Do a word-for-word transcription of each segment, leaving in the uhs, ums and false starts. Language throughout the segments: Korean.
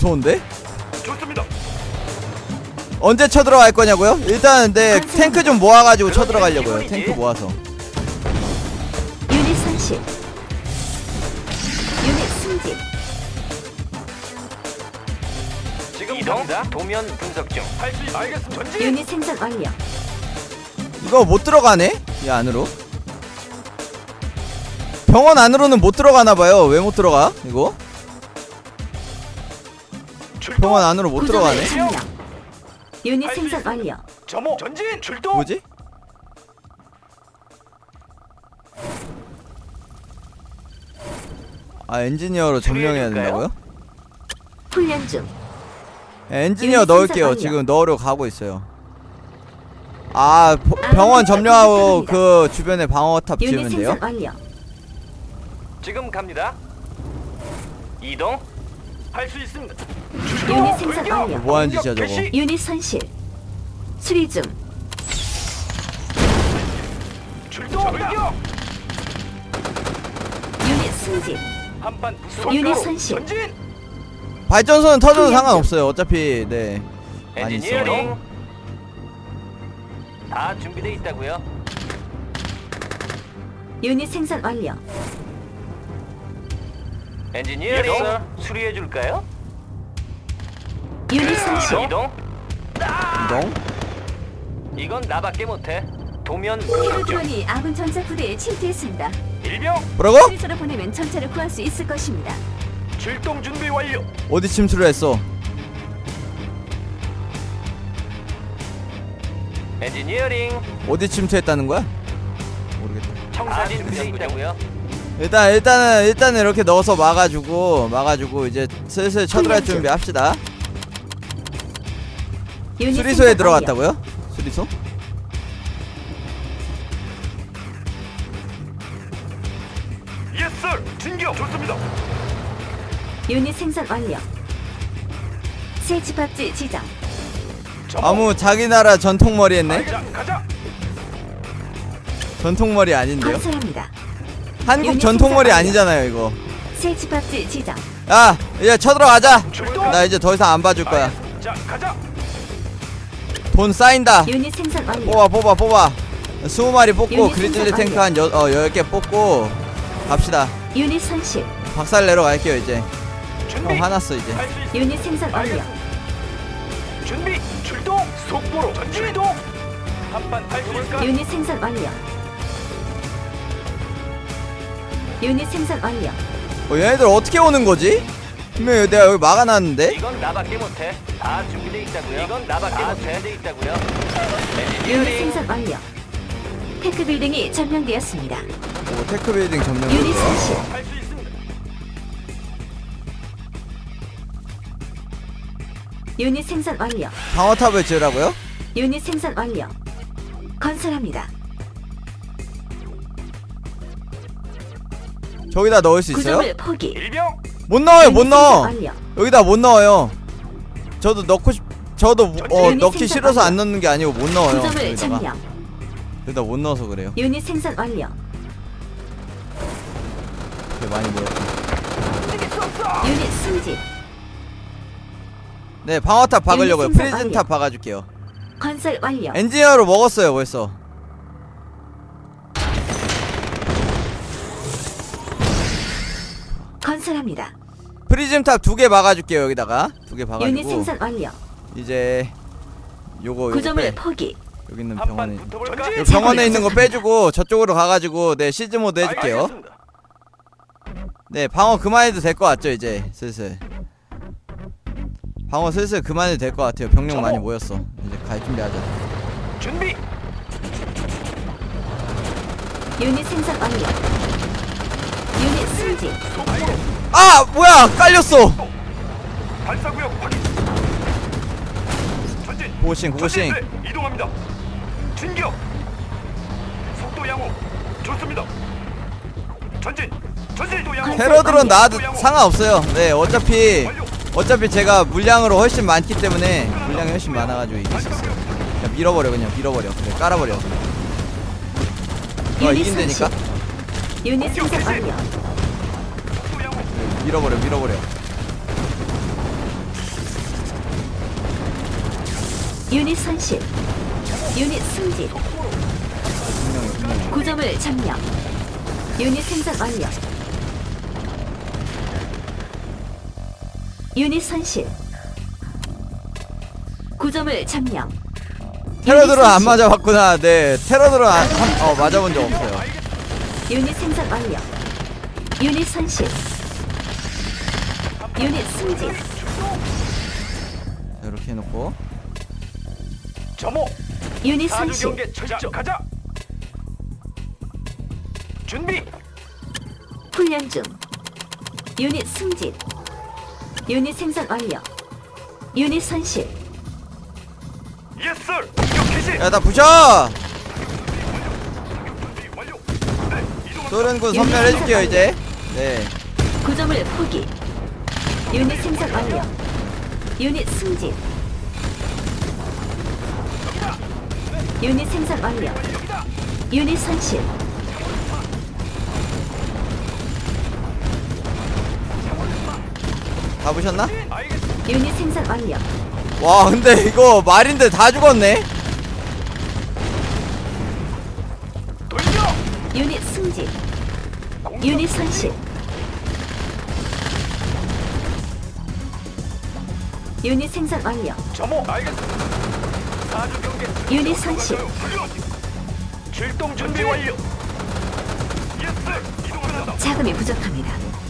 무서운데? 좋습니다. 언제 쳐들어갈 거냐고요? 일단 네 탱크 좀 모아가지고 쳐들어가려고요. 탱크 모아서. 유닛 손실. 유닛 승진. 지금 이동다. 도면 분석 중. 할 수 있습니다. 알겠습니다. 전진. 유닛 생산 완료. 이거 못 들어가네? 이 안으로. 병원 안으로는 못 들어가나봐요. 왜 못 들어가? 이거? 병원 안으로 못 들어가네. 유닛 생산 완료. 점호 전진 출동. 뭐지? 아 엔지니어로 점령해야 된다고요? 훈련 중. 엔지니어 넣을게요. 지금 넣으려 가고 있어요. 아 보, 병원 점령하고 그 주변에 방어탑 지으면 돼요? 완료. 지금 갑니다. 이동. 할 수 있습니다. 유닛 생산 완료. 뭐 하는 짓이야 저거? 유닛 손실. 수리 중. 출동. 돌격. 유닛 승진. 한판 유닛 손실. 전진. 발전소는 터져도 상관없어요. 어차피 네 많이 있어. 엔지니어링. 다 준비돼 있다고요. 유닛 생산 완료. 엔지니어링. 수리해 줄까요? 유닛 손실. 이동. 이동? 이건 나밖에 못해. 도면 분석 중. 드론이 아군 전차 부대에 침투했습니다. 일병. 뭐라고? 수리소로 보내면 전차를 구할 수 있을 것입니다. 출동 준비 완료. 어디 침투를 했어? 엔지니어링. 어디 침투했다는 거야? 모르겠다. 청사진 준비돼 있다고요. 일단 일단은 일단은 이렇게 넣어서 막아주고 막아주고 이제 슬슬 쳐들어갈 준비 합시다. 수리소에 들어갔다고요? 수리소? 예스 썰. 진격. 좋습니다. 유닛 생산 완료. 새 집합지 지정. 아무 자기 나라 전통머리 했네? 가자, 가자. 전통머리 아닌데요? 건설합니다. 한국 전통머리 아니잖아요 이거. 새 집합지 지정. 야 이제 쳐들어가자. 출동. 나 이제 더 이상 안 봐줄 거야. 자, 가자. 돈 쌓인다. 유닛 생산 완료. 뽑아 뽑아 뽑아. 스무 마리 뽑고 유닛 그리즐리 생산 탱크 한 여, 어, 열 개 뽑고 갑시다. 유닛 손실. 박살 내러 갈게요 이제. 준비. 형 화났어 이제. 할수 있- 유닛 생산 완료. 준비. 출동. 속보로 전진. 출동. 한판 할수 있을까? 유닛 생산 완료. 유닛 생산 완료. 어, 얘네들 어떻게 오는 거지? 분명히 내가 여기 막아놨는데? 이건 나밖에 못해. 다 준비돼 있다고요. 이건 나밖에 못해. 준비돼 있다고요. 유닛 엔지니어링. 생산 완료. 테크 빌딩이 점령되었습니다. 오 테크 빌딩 점령. 유닛 손실. 할 수 있습니다. 유닛 생산 완료. 방어탑을 지으라고요? 유닛 생산 완료. 건설합니다. 저기다 넣을 수 있어요? 구조물 포기. 일병. 못 넣어요 못 유닛 넣어. 생산 완료. 여기다 못 넣어요. 저도 넣고 싶 저도 어 유닛 넣기 생산 싫어서 완료. 안 넣는 게 아니고 못 넣어요. 구조물 여기다가 점령. 여기다 못 넣어서 그래요. 유닛 생산 완료. 되게 많이 모였다. 유닛 승진. 네 방어탑 박으려고요. 유닛 생산 프리즌탑 완료. 박아줄게요. 건설 완료. 엔지니어로 먹었어요 벌써. 건설합니다. 프리즘탑 두 개 박아줄게요. 여기다가 두 개 유닛 박아주고 생산 완료. 이제 요거 요거 구조물 빼. 포기. 여기 있는 병원에 한판 붙어볼까? 여기 병원에 있는 거 빼주고 저쪽으로 가가지고 네 시즈 모드 해줄게요. 알겠습니다. 네 방어 그만해도 될 것 같죠 이제 슬슬. 방어 슬슬 그만해도 될 것 같아요. 병력 많이 모였어. 이제 갈 준비하자. 준비. 유닛 생산 완료. 유닛 승진. 아 뭐야 깔렸어. 발사구역 확인. 전진. 고고싱 고고싱. 전진. 네, 이동합니다. 진격. 속도 양호. 좋습니다. 전진. 전진. 속도 양호. 테러들은 나와도 속도 양호. 상관없어요. 네 어차피 완료. 어차피 제가 물량으로 훨씬 많기 때문에 물량이 훨씬 많아가지고 이길 수 있어요. 그냥 밀어버려 그냥 밀어버려. 그래 깔아버려. 너 유닛 이긴다니까? 손실. 유닛 생산 완료. 속도 양호. 네, 밀어버려 밀어버려. 유닛 손실. 유닛 승진. 구점을 점령. 유닛 생산 완료. 유닛 손실. 구점을 점령. 테러들은 안 맞아봤구나. 네, 테러들은 안, 한, 어 맞아본 적 없어요. 유닛 생산 완료. 유닛 손실. 유닛 승진. 이렇게 해놓고 점호. 유닛 사주 손실. 경계 철저. 가자. 준비. 훈련 중. 유닛 승진. 유닛 생산 완료. 유닛 손실. 예스. 공격 개시. 야 나 부셔. 준비 완료. 네, 이동합니다. 소련군 선멸해줄게요 이제. 네. 구점을 포기. 유닛 생산 완료. 유닛 승진. 유닛 생산 완료. 유닛 손실. 다 부셨나? 알겠습니다. 유닛 생산 완료. 와 근데 이거 말인데 다 죽었네. 돌려. 유닛 승진. 유닛 손실. 유닛 생산 완료. 점호. 알겠습니다. 사주 경계. 유닛 손실. 출동 준비 완료. 예스. 이동합니다. 자금이 부족합니다.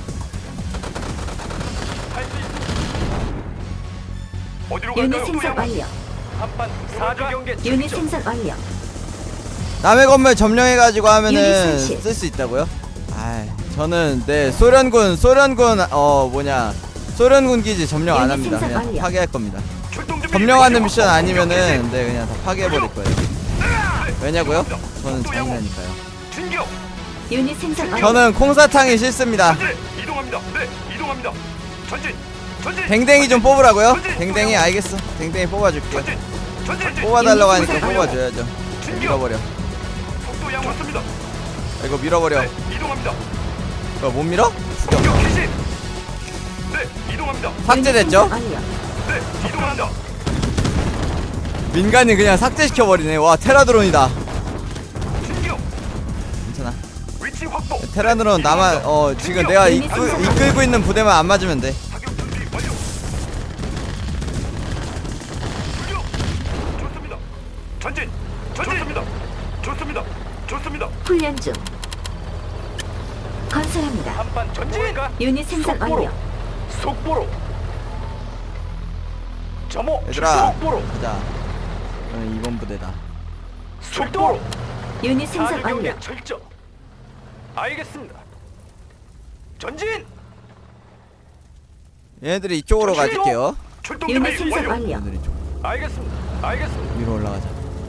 할 수 있습니다. 어디로 유닛 갈까요? 생산 완료. 한판 사주 경계. 유닛 생산 완료. 남의 건물 점령해가지고 하면은 유닛 손실. 쓸 수 있다고요? 아, 저는 네 소련군 소련군 어 뭐냐 소련군 기지 점령 안 유닛 합니다. 생산 그냥 완료. 파괴할 겁니다. 출동 준비 점령하는 완료. 미션 아니면은 네 그냥 다 파괴해버릴 거예요. 왜냐고요? 저는 속도 양호. 장난이니까요. 진격. 유닛 생산 완료. 저는 콩사탕이 싫습니다. 전진. 이동합니다. 네, 이동합니다. 전진. 전진. 댕댕이 좀 뽑으라고요? 전진. 댕댕이 알겠어. 댕댕이 뽑아줄게요. 전진. 전진. 뽑아달라고 하니까 유닛 뽑아줘야죠. 진격. 밀어버려. 속도 양호습니다. 이거 밀어버려. 네, 이동합니다. 이거 못 밀어? 죽여. 공격 개시. 네, 이동합니다. 삭제됐죠? 유닛 생산 완료. 네, 이동합니다. 민간인 그냥 삭제시켜버리네. 와 테라드론이다. 진격. 괜찮아. 위치 확보. 테라드론 나만 어 지금 내가 이끌, 이끌고 있는 부대만 안 맞으면 돼. 사격 준비 완료. 출격. 좋습니다. 전진. 전진. 좋습니다. 좋습니다. 좋습니다. 훈련 중. 건설합니다. 한판 전진. 유닛 생산 속보로. 완료. 속보로. 점호. 얘들아 속보로. 가자. 저는 이 번 부대다. 속보로. 유닛 생산 사주 완료. 경계 철저. 알겠습니다. 전진. 얘네들이 이쪽으로 전진. 가줄게요. 출동 유닛 준비 생산 완료. 완료. 얘네들이 이쪽 알겠습니다. 알겠습니다. 위로 올라가자.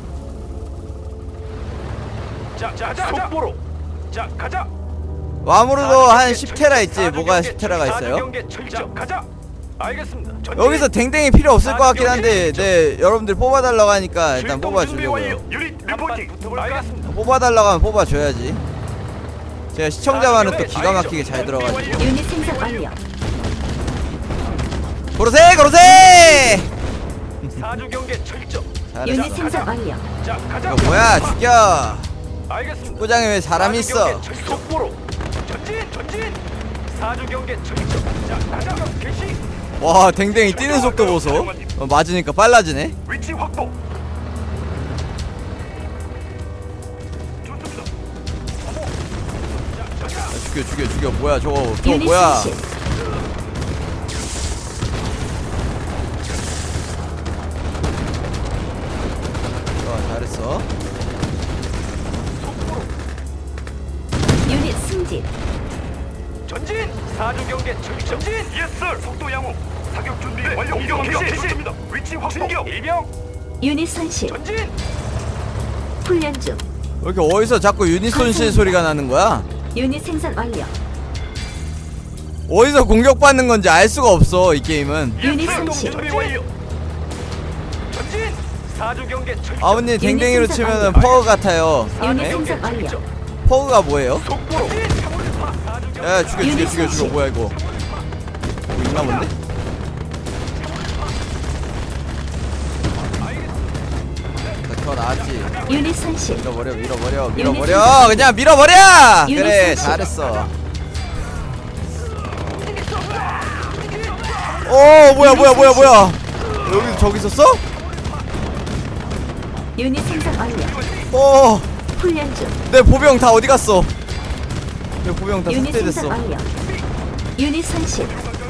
자, 자, 자, 속보로. 자, 가자. 아무래도 한 십 테라 있지. 뭐가 십 테라가 있어요? 경계 철저. 가자. 알겠습니다. 전진. 여기서 댕댕이 필요 없을 것 같긴 한데 네 여러분들 뽑아달라고 하니까 일단 출동 준비 뽑아주려고요. 완료. 유닛 리포팅. 알겠습니다. 뽑아달라고 하면 뽑아줘야지. 제가 시청자만은 또 기가 막히게 잘 들어가지고. 유닛 생산 완료. 고로세 고로세! 사주 경계 철저. 잘했어. 유닛 생산 완료. 자, 가자. 이거 뭐야 죽여. 알겠습니다. 축구장에 왜 사람이 사주 있어? 경계 철저. 속보로. 전진, 전진. 사주 경계 철저. 자, 가자. 개시. 와 댕댕이 뛰는 속도 보소. 어, 맞으니까 빨라지네. 위치 확보. 좋습니다. 어머. 자, 자, 야, 죽여 죽여 죽여. 뭐야 저거 저거 유닛 뭐야? 손실. 좋아 잘했어. 속보로. 유닛 승진. 전진. 사주 경계 철저. 전진. 예스. 속도 양호. 사격 준비 완료. 이동 개시. 좋습니다. 위치 확보. 진격. 일병. 유닛 손실. 전진. 훈련 중. 왜 이렇게 어디서 자꾸 유닛 손실 소리가 나는 거야? 유닛 생산 완료. 어디서 공격받는 건지 알 수가 없어 이 게임은. 유닛 출동 손실. 준비 완료. 전진. 사주 경계 철저. 아버님 댕댕이로 유닛 치면은 생산 퍼그 같아요. 유닛 네? 생산 완료. 퍼그가 뭐예요? 속보로. 야 죽여 죽여 죽여 죽여. 뭐야 이거? 뭐 있나 본데? 유닛 손실. 밀어버려 밀어버려 밀어버려 그냥 밀어버려. 그래 잘했어. 오 뭐야 뭐야 뭐야 뭐야 여기 저기 있었어? 유닛 생산 완료. 오 훈련 중. 내 보병 다 어디 갔어? 내 보병 다 유닛 생산 삭제됐어. 완료. 유닛 손실.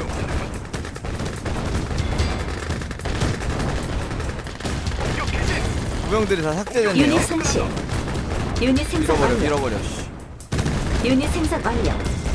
보병들이 다 삭제됐네요. 유닛 손실. 유닛 생산 밀어버려 완료. 밀어버려. 씨. 유닛 생산 완료.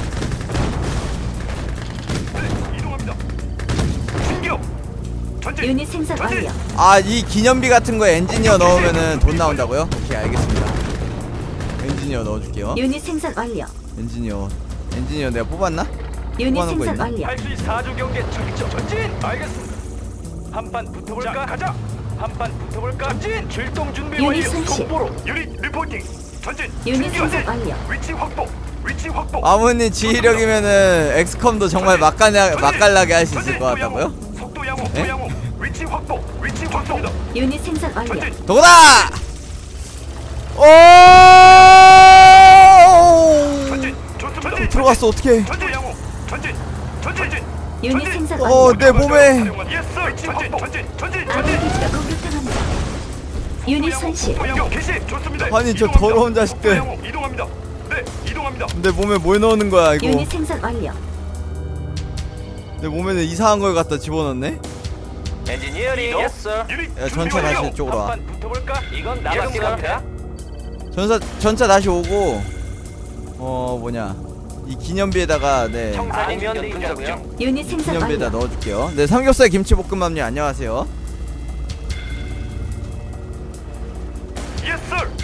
이동합니다. 진격. 전진. 유닛 생산 전진. 완료. 아 이 기념비 같은 거에 엔지니어 넣으면은 돈 나온다고요? 오케이 알겠습니다. 엔지니어 넣어줄게요. 유닛 생산 완료. 엔지니어 엔지니어 내가 뽑았나? 유닛 뽑아놓은 거 생산 있나? 완료. 할수 있어. 사주 경계 전진. 전진. 알겠습니다. 한판 붙어볼까? 자, 가자. 한판 붙어볼까? 전진. 출동 준비 유닛 완료. 손실. 속보로. 유닛 리포팅. 전진. 유닛 진격. 생산 완료. 위치 확보. 위치 확보. 아버님 지휘력이면은 엑스컴도 정말 맛깔나, 맛깔나게 할 수 있을 것 같다고요? 속도 양호. 예? 양호. 위치 확보. 위치 확보입니다. 유닛 생산 완료. 전진. 도구다! 오! 전진. 좋습니다. 들어갔어 어떻게? 전진 양호. 전진. 전진. 전진. 유닛 생산 어, 완료. 내 몸에 예스. 전진. 전진. 전진. 아군 전진. 기지가 공격당합니다. 유닛 손실. 양호. 개시. 좋습니다. 아니, 저 이동합니다. 더러운 자식들. 속도 양호. 이동합니다. 네, 이동합니다. 내 몸에 뭘 넣는 거야 이거? 유닛 생산 완료. 내 몸에는 이상한 걸 갖다 집어넣네? 엔지니어링. 예스. 야, 전차 다시 이쪽으로 와. 한판 붙어볼까? 이건 나갔습니다. 전차 전차 다시 오고 어 뭐냐 이 기념비에다가 네 아니면 분석중. 유닛 생산 기념비에다 완료. 넣어줄게요. 네 삼겹살 김치볶음밥님 안녕하세요. 예스.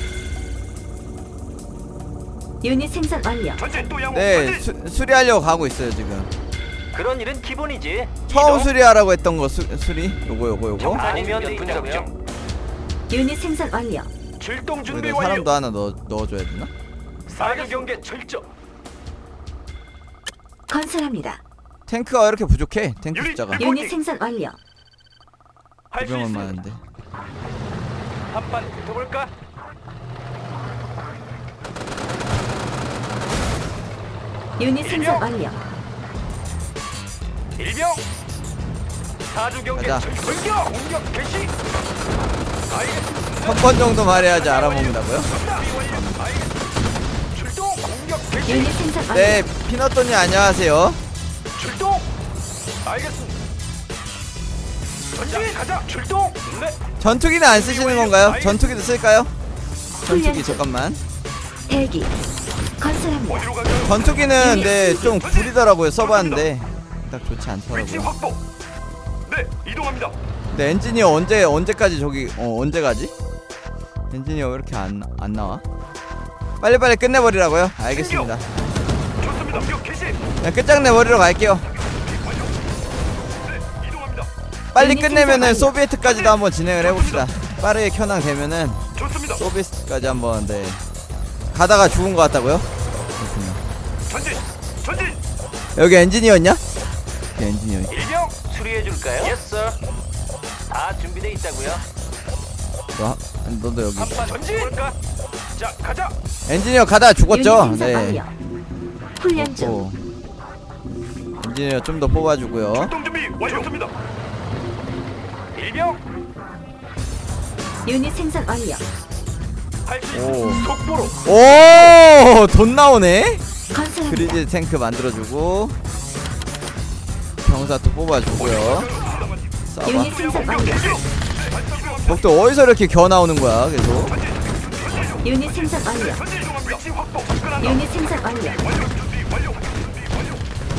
유닛 생산 완료. 전진 또 양호. 네 전진. 수, 수리하려고 가고 있어요 지금. 그런 일은 기본이지. 처음 수리하라고 했던 거 수, 수리 요거 요거 요거. 아니면 분석중. 유닛 생산 완료. 출동 준비 여기다 완료. 사람도 하나 넣어 넣어줘야 되나? 사주 경계 철저. 건설합니다. 탱크가 이렇게 부족해. 탱크 유닛 숫자가 리포팅. 유닛 생산 완료. 할수 두 병은 있습니다. 많은데. 한판 붙어볼까? 유닛 생산 완료. 일병. 사주 경계 가자. 철저. 공격. 공격 개시. 알겠습니다. 천 번 정도 말해야지 알아먹는다고요? 알겠습니다. 출동. 공격 개시. 유닛 생산 완료. 네 피넛돈님 안녕하세요. 출동. 알겠습니다. 전진 가자. 출동. 네. 전투기는 안 쓰시는 건가요? 전투기도 쓸까요? 전투기 훈련 중. 잠깐만. 대기. 건설합니다. 어디로 가죠? 전투기는 네 좀 구리더라고요. 써봤는데 딱 좋지 위치 않더라고요. 확보. 네, 이동합니다. 근데 엔지니어 언제 언제까지 저기 어 언제 가지? 엔지니어 왜 이렇게 안 안 나와? 빨리빨리 끝내버리라고요? 알겠습니다. 좋습니다. 공격 개시. 그냥 끝장내버리러 갈게요. 네, 이동합니다. 빨리 유닛 끝내면은 생산 완료. 소비에트까지도 한번 진행을 해봅시다. 빠르게 켜낭 되면은 좋습니다. 소비에트까지 한번 네 가다가 죽은 것 같다고요? 그렇군요. 전진. 전진. 여기 엔지니어였냐? 여기 엔지니어. 일병 수리해 줄까요? 예스. 다 준비돼 있다고요. 너, 하- 너도 여기. 한판 전진. 볼까? 자, 가자. 엔지니어 가다가 죽었죠? 유닛 생산 네. 완료. 훈련 중. 오. 엔지니어 좀 더 뽑아주고요. 출동 준비 완료습니다. 일병 유닛 생산 완료. 할 수 오. 있어. 속보로. 오, 돈 나오네? 건설합니다. 그리즈 탱크 만들어주고. 병사 또 뽑아주고요. 싸봐. 유닛 생산 완료. 복도 어디서 이렇게 겨 나오는 거야, 계속. 유닛 생산 완료. 전진 이동합니다. 위치 확보. 접근한다. 유닛 생산 완료. 완료 준비 완료. 준비 완료.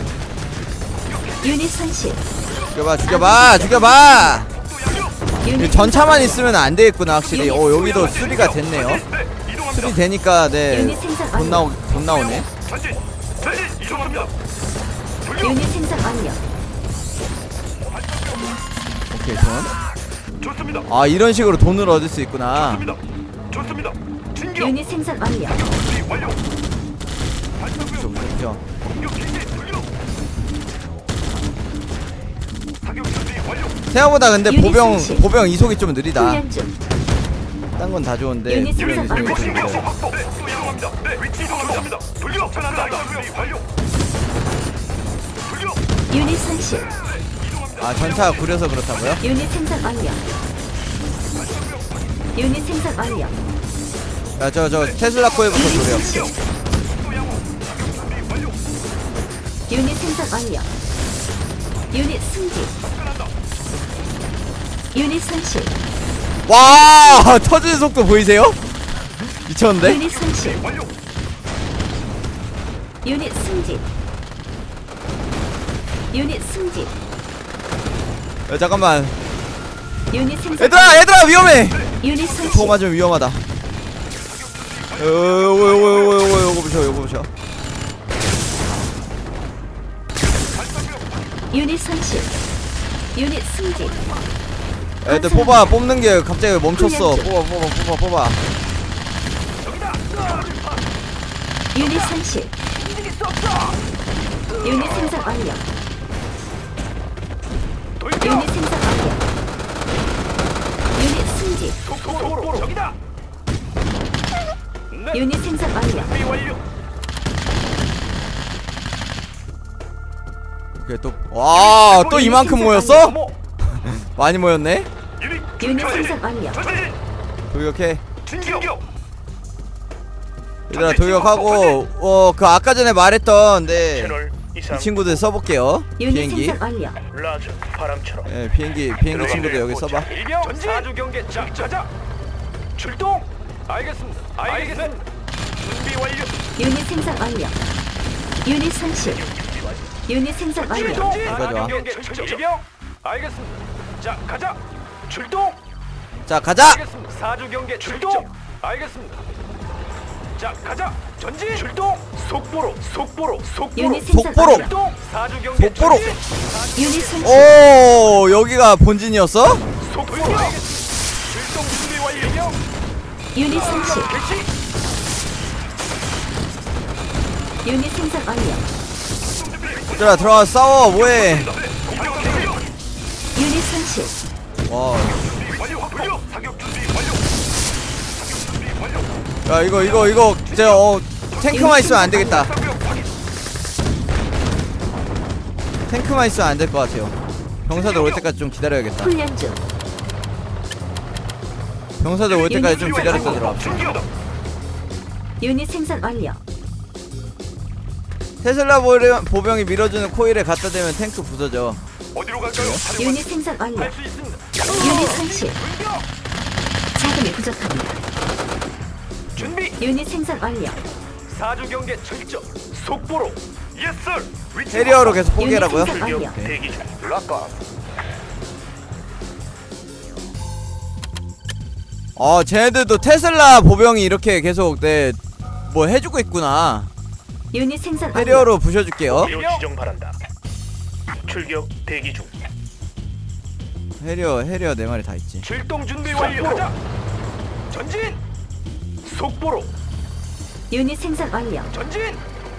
유닛 손실. 죽여봐, 죽여봐, 죽여봐! 이 유닛 전차만 있으면 안 되겠구나, 확실히. 어, 여기도 수리가 됐네요. 네, 이동합니다. 수리 되니까, 네. 유닛 생산 돈 완료. 나오, 돈 나오네. 전진. 전진 이동합니다. 유닛 생산 완료. 오케이, 돈. 좋습니다. 아, 이런 식으로 돈을 얻을 수 있구나. 좋습니다. 좋습니다. 진격. 유닛 생산 완료. 준비 완료. 그쵸, 그쵸. 공격 개시 완료. 사격 준비 완료. 생각보다 근데 유닛 보병, 손실. 보병 이속이 좀 느리다. 훈련 중. 딴 건 다 좋은데 유닛 분명히 생산 소리 좀 완료. 들어요. 확보. 네, 속도 이동합니다. 네, 위치 이동합니다. 돌격. 전환다. 완료. 돌격. 유닛 손실. 아 전차가 구려서 그렇다고요? 유닛 생산 완료. 유닛 생산 완료. 야 저 저 테슬라 코에부터 유닛 조려. 손실. 유닛 생산 완료. 유닛 승진. 유닛 손실. 와 터지는 속도 보이세요? 미쳤는데? 유닛 손실. 유닛 승진. 유닛 승진. 야 잠깐만 유닛 생산. 얘들아 얘들아 위험해! 유닛 손실. 저거 맞으면 위험하다. 어, 요거 요거 요거 요거 요거 보셔 요거 보셔. 유닛 손실. 유닛 승진. 애들 뽑아 뽑는 게 갑자기 멈췄어. 뽑아 뽑아 뽑아 뽑아. 유닛 손실. 유닛 생산 완료. 유닛 생산 완료. 유닛 승진. 속도로 저기다. 유닛 생산 완료. 준비 완료. 그래 또와또 이만큼 모였어? 많이 모였네. 유닛 생산 완료. 전진. 돌격해. 진격. 얘들아 돌격하고 어 그 아까 전에 말했던 네. 채널 이 이상 친구들 써볼게요. 유닛 비행기. 생산 완료. 라저 바람처럼 예 비행기 비행기 친구들 여기 써봐. 일병 사주 경계 자 자자. 출동. 알겠습니다. 알겠습니다. 준비 완료. 유닛 생산 완료. 유닛 손실. 유닛 생산 완료. 출동. 이거 좋아. 사주 경계 출정. 일병. 알겠습니다. 자 가자. 출동. 자 가자. 알겠습니다. 사주 경계 출동. 알겠습니다. 자 가자. 전진. 출동. 속보로 속보로 속보로. 유닛 생산 속보로. 완료. 출동. 사주 경계 속보로. 전진. 유닛 손실. 오 여기가 본진이었어? 속보로. 알겠습니다. 출동 준비 완료. 유닛 손실. 개시. 유닛 생산 완료. 얘들아 들어가 싸워 뭐해? 공격 개시. 유닛 손실. 와. 준비 완료. 완료. 사격 준비 완료. 사격 준비 완료. 야 이거 이거 이거 진짜 어 탱크만 있으면 안 되겠다. 사격 확인. 탱크만 있으면 안 될 것 같아요. 병사들 올 때까지 좀 기다려야겠다. 훈련 중. 병사들 올 때까지 좀 기다렸다 들어갑시다. 충격. 유닛 생산 완료. 테슬라 보병- 보병이 밀어주는 코일에 갖다 대면 탱크 부서져. 어디로 갈까요? 유닛 생산 완료. 할수 있습니다. 유닛 손실. 공격. 자금이 부족합니다. 준비. 유닛 생산 완료. 사주 경계 철저. 속보로. 예스. 위치 해리어로 계속 포기하라고요? 유닛 생산 완료. 대기 중 락가. 어 쟤네들도 테슬라 보병이 이렇게 계속 네 뭐 해주고 있구나. 유닛 생산 완료. 해리어로 부셔줄게요. 목표 지정 바란다. 출격 대기 중 해리어 해리어 네 마리 다 있지. 출동 준비 완료. 가자. 전진. 속보로. 유닛 생산 완료. 전진.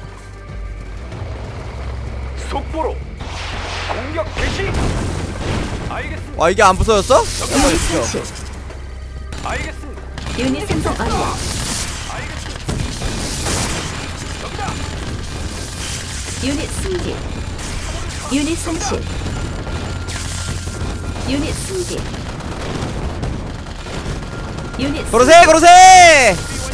속보로. 공격 개시. 알겠습니다. 와 이게 안 부서졌어? 유닛 손실. 알겠습니다. 유닛 생산 완료. 알겠습니다. 저기다. 유닛 승진. 유닛 손실. 유닛 승진. 유닛 그러세 그러세.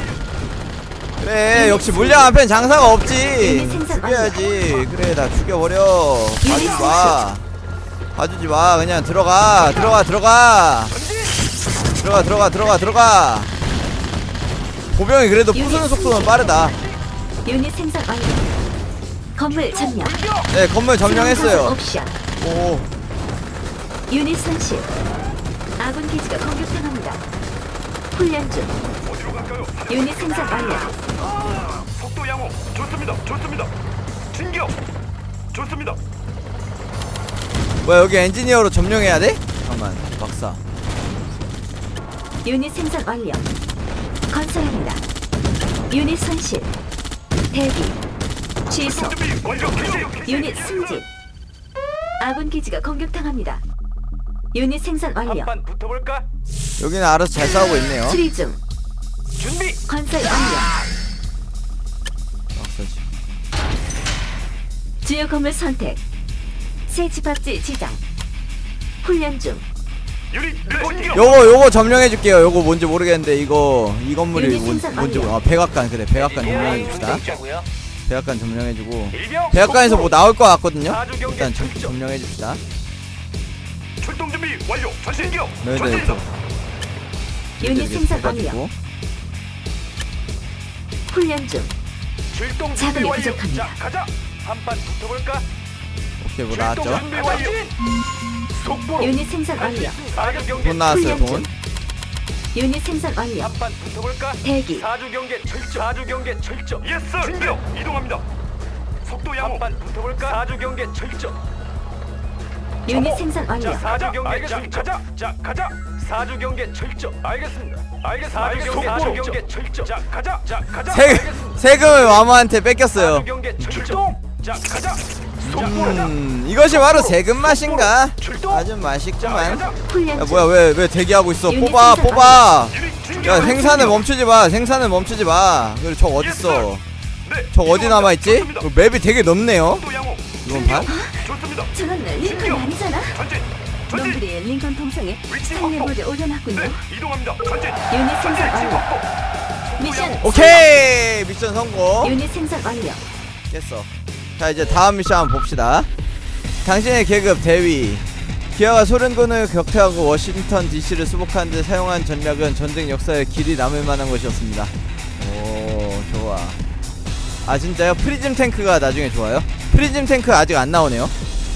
그래 역시 물량 한편 장사가 없지. 유닛 생산 죽여야지. 그래 나 죽여버려. 봐주지 마. 봐주지 마. 그냥 들어가 들어가 들어가 들어가 들어가 들어가 들어가. 보병이 그래도 부수는 속도는 빠르다. 유닛 생산 완료. 건물 점령. 네 건물 점령했어요. 옵션. 오 유닛 손실. 아군 기지가 공격당합니다. 훈련 중. 어디로 갈까요? 유닛 생산 완료. 속도 양호. 좋습니다. 좋습니다. 진격. 좋습니다. 뭐야 여기 엔지니어로 점령해야 돼? 잠깐만 박사. 유닛 생산 완료. 건설합니다. 유닛 손실. 대기. 취소. 준비 완료. 개시. 유닛 승진. 아군 기지가 공격당합니다. 유닛 생산 완료. 한판 붙어볼까? 여기는 알아서 잘 싸우고 있네요. 수리 중. 준비. 건설 완료. 막사지. 주요 건물 선택. 새 집합지 지정. 훈련 중. 유닛 리포팅. 요거 요거 점령해줄게요. 요거 뭔지 모르겠는데 이거 이 건물이 유닛 뭔, 생산 뭔지 완료. 모르- 아 백악관 그래 백악관 점령해줍시다. 있자고요. 백악관 점령해주고 일병. 백악관에서 뭐 나올 것 같거든요. 사주 경계 일단 점, 출정. 점령해줍시다. 출동 준비 완료. 전진기요. 너희들 전진. 좀 유닛 생산 해가지고 완료. 훈련 중. 출동 준비 자금이 완료. 부족합니다. 자, 가자. 한판 붙어볼까? 오케이 뭐 출동 나왔죠. 준비 완료. 속보로. 유닛 생산 완료. 사주 경계. 돈 나왔어요 훈련 돈. 중. 유닛 생산 완료. 한판 붙어볼까? 대기. 사주 경계 철저. 사주 경계 철저. 예스. 진격. 이동합니다. 속도 양호. 한판 붙어볼까? 사주 경계 철저. 유닛 생산 자, 완료. 사주 경계 철저. 가자. 자, 가자. 사주 경계 철저. 알겠습니다. 알겠습니다. 사주 경계 사주 경계 철저. 자, 가자. 자, 가자. 세, 알겠습니다. 세금을 와무한테 뺏겼어요. 사주 경계 철저. 자, 가자. 속보하자. 음, 이것이 바로 세금 맛인가? 출동. 아주 자, 맛있구만. 가자. 훈련 야 중. 뭐야 왜 왜 대기하고 있어? 유닛 뽑아 생산 뽑아. 유닛 준비 야 완료. 생산을 멈추지 마. 생산을 멈추지 마. 그리고 적 어딨어? 네, 적 어디 남아 있지? 좋습니다. 맵이 되게 넓네요. 속도 양호. 이번 판. 좋습니다. 저건 링컨 아니잖아. 전진. 전진. 놈들이 링컨 통성에 위치 상례부를 올려놨군요. 네, 이동합니다. 전진. 유닛 전진. 생산 완료. 속도. 미션 오케이 미션 성공. 유닛 생산 완료. 깼어. 자 이제 다음 미션 한번 봅시다. 당신의 계급 대위. 기아가 소련군을 격퇴하고 워싱턴 디씨를 수복하는 데 사용한 전략은 전쟁 역사에 길이 남을 만한 것이었습니다. 오 좋아. 아 진짜요? 프리즘 탱크가 나중에 좋아요? 프리즘 탱크 아직 안 나오네요.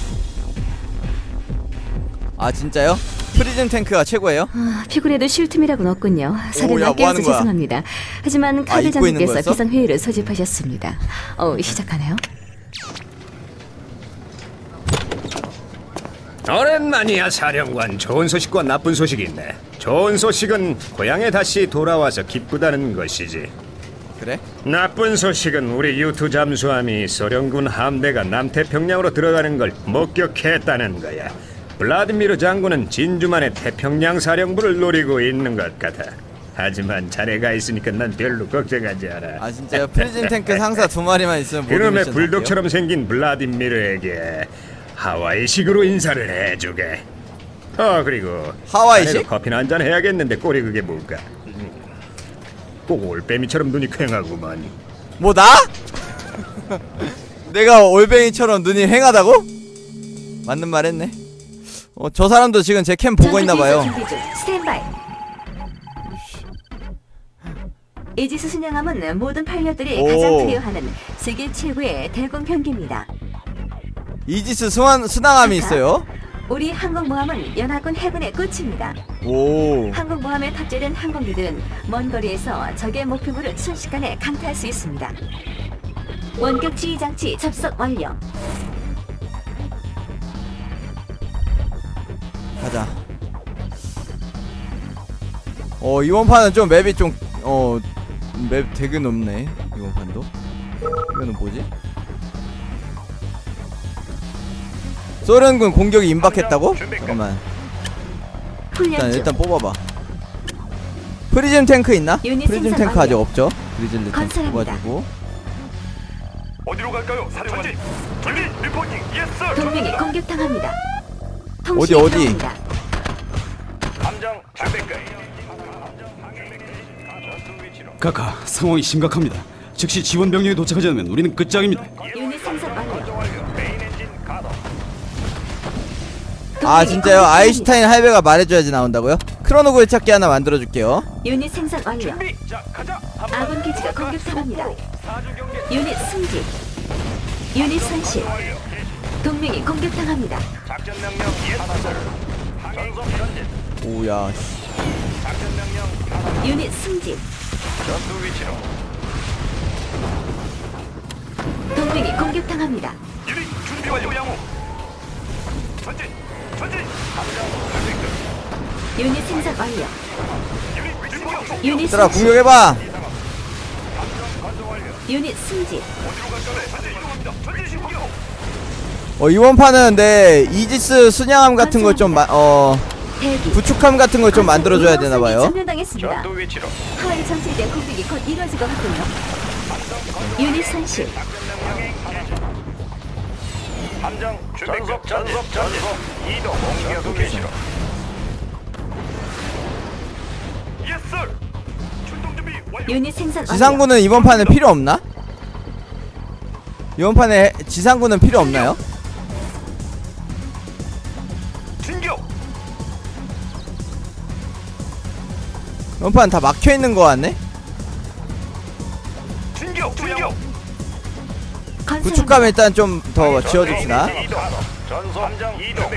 아 진짜요? 프리즘 탱크가 최고예요? 아, 피곤해도 쉴 틈이라고는 없군요. 사례가 뭐 깨어서 하는 거야? 죄송합니다. 하지만 아, 입고 있는 카드장님께서 거였어? 비상 회의를 소집하셨습니다. 어, 시작하나요? 오랜만이야 사령관. 좋은 소식과 나쁜 소식이 있네. 좋은 소식은 고향에 다시 돌아와서 기쁘다는 것이지. 그래? 나쁜 소식은 우리 유투 잠수함이 소련군 함대가 남태평양으로 들어가는 걸 목격했다는 거야. 블라디미르 장군은 진주만의 태평양 사령부를 노리고 있는 것 같아. 하지만 자네가 있으니까 난 별로 걱정하지 않아. 아 진짜요? 프리즘 탱크 상사 두 마리만 있으면 모든 그놈의 미션 불독처럼 생긴 블라디미르에게 하와이식으로 인사를 해주게. 아 그리고 하와이식? 자네도 커피나 한잔 해야겠는데 꼴이 그게 뭘까? 음, 꼭 올빼미처럼 눈이 퀭하구만. 뭐 나? 내가 올뱅이처럼 눈이 횡하다고? 맞는 말 했네. 어, 저 사람도 지금 제 캠 보고 있나봐요. 준비 중. 스탠바이. 이지스 순양함은 모든 파일럿들이 오. 가장 필요하는 세계 최고의 대공 병기입니다. 이지스 순환, 순항함이 있어요. 우리 항공모함은 연합군 해군의 꽃입니다. 오. 항공모함에 탑재된 항공기들은 먼 거리에서 적의 목표물을 순식간에 강타할 수 있습니다. 원격 지휘 장치 접속 완료. 가자. 어 이번 판은 좀 맵이 좀 어 맵 되게 높네 이번 판도. 이거는 뭐지? 소련군 공격이 임박했다고? 잠깐만. 훈련 일단 중. 일단 뽑아봐. 프리즘 탱크 있나? 유닛 프리즘 생산 탱크 아직 완료. 없죠? 프리즘 탱크 건설합니다. 뽑아주고. 어디로 갈까요? 사령관. 전진. 리포팅. 예스. 동맹이 공격당합니다. 어디, 통신이 어디? 필요합니다. 함정 장백까지. 전투 위치로. 카카, 상황이 심각합니다. 즉시 지원 병력이 도착하지 않으면 우리는 끝장입니다. 유닛 생산 완료. 완료. 메인 엔진 가동. 아 동맹이 진짜요? 공격당합니다. 아인슈타인 할배가 말해줘야지 나온다고요? 크로노 굴착기 하나 만들어줄게요. 유닛 생산 완료. 준비. 자, 가자. 아군 기지가 공격당합니다. 사주 경계. 유닛 승진. 유닛 손실. 동맹이 공격당합니다. 작전 명령 예스. 전속 전진. 오야 씨. 작전 명령 유닛 승진. 전투 위치로. 동맹이 공격당합니다. 유닛 준비 완료. 양호. 전진. 전진. 함정 장백까지. 유닛 생산 완료. 유닛 준비. 유닛 얘들아 손실. 공격해봐. 함정 건조 완료. 유닛 승진. 어디로 갈까요? 전진 이동합니다. 전진 신고. 어 이번 판은 내 이지스 순양함 같은 거 좀 어 대기. 구축함 같은 걸 좀 만들어줘야 되나봐요. 점령당했습니다. 전투 위치로. 하와이 정체에 대한 공격이 곧 이루어질 것 같군요. 유닛 손실. 함정 전속 전속 전속 이동 공격 위치로. 예스 sir. 출동 준비 완료. 유닛 생산 완료. 지상군은 이번 판에 필요 없나? 이번 판에 지상군은 필요 없나요? 진격. 이번 판 다 막혀 있는 거 같네. 진격. 진격. 구축감 일단 좀 더 지어줍시다. 이동. 전속 함정 이동.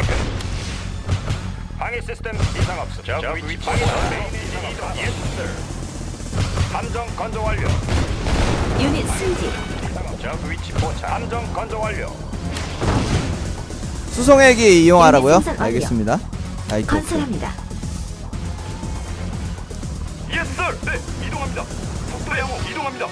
방해 시스템 이상 없음. 적 위치 방해 이동. 예스 sir. 함정 건조 완료. 유닛 승진. 적 위치 포착. 함정 건조 완료. 수송헬기 이용하라고요? 생산 완료. 알겠습니다. 아이고. 건설합니다. 예스 sir. 네, 이동합니다. 속도 양호 이동합니다.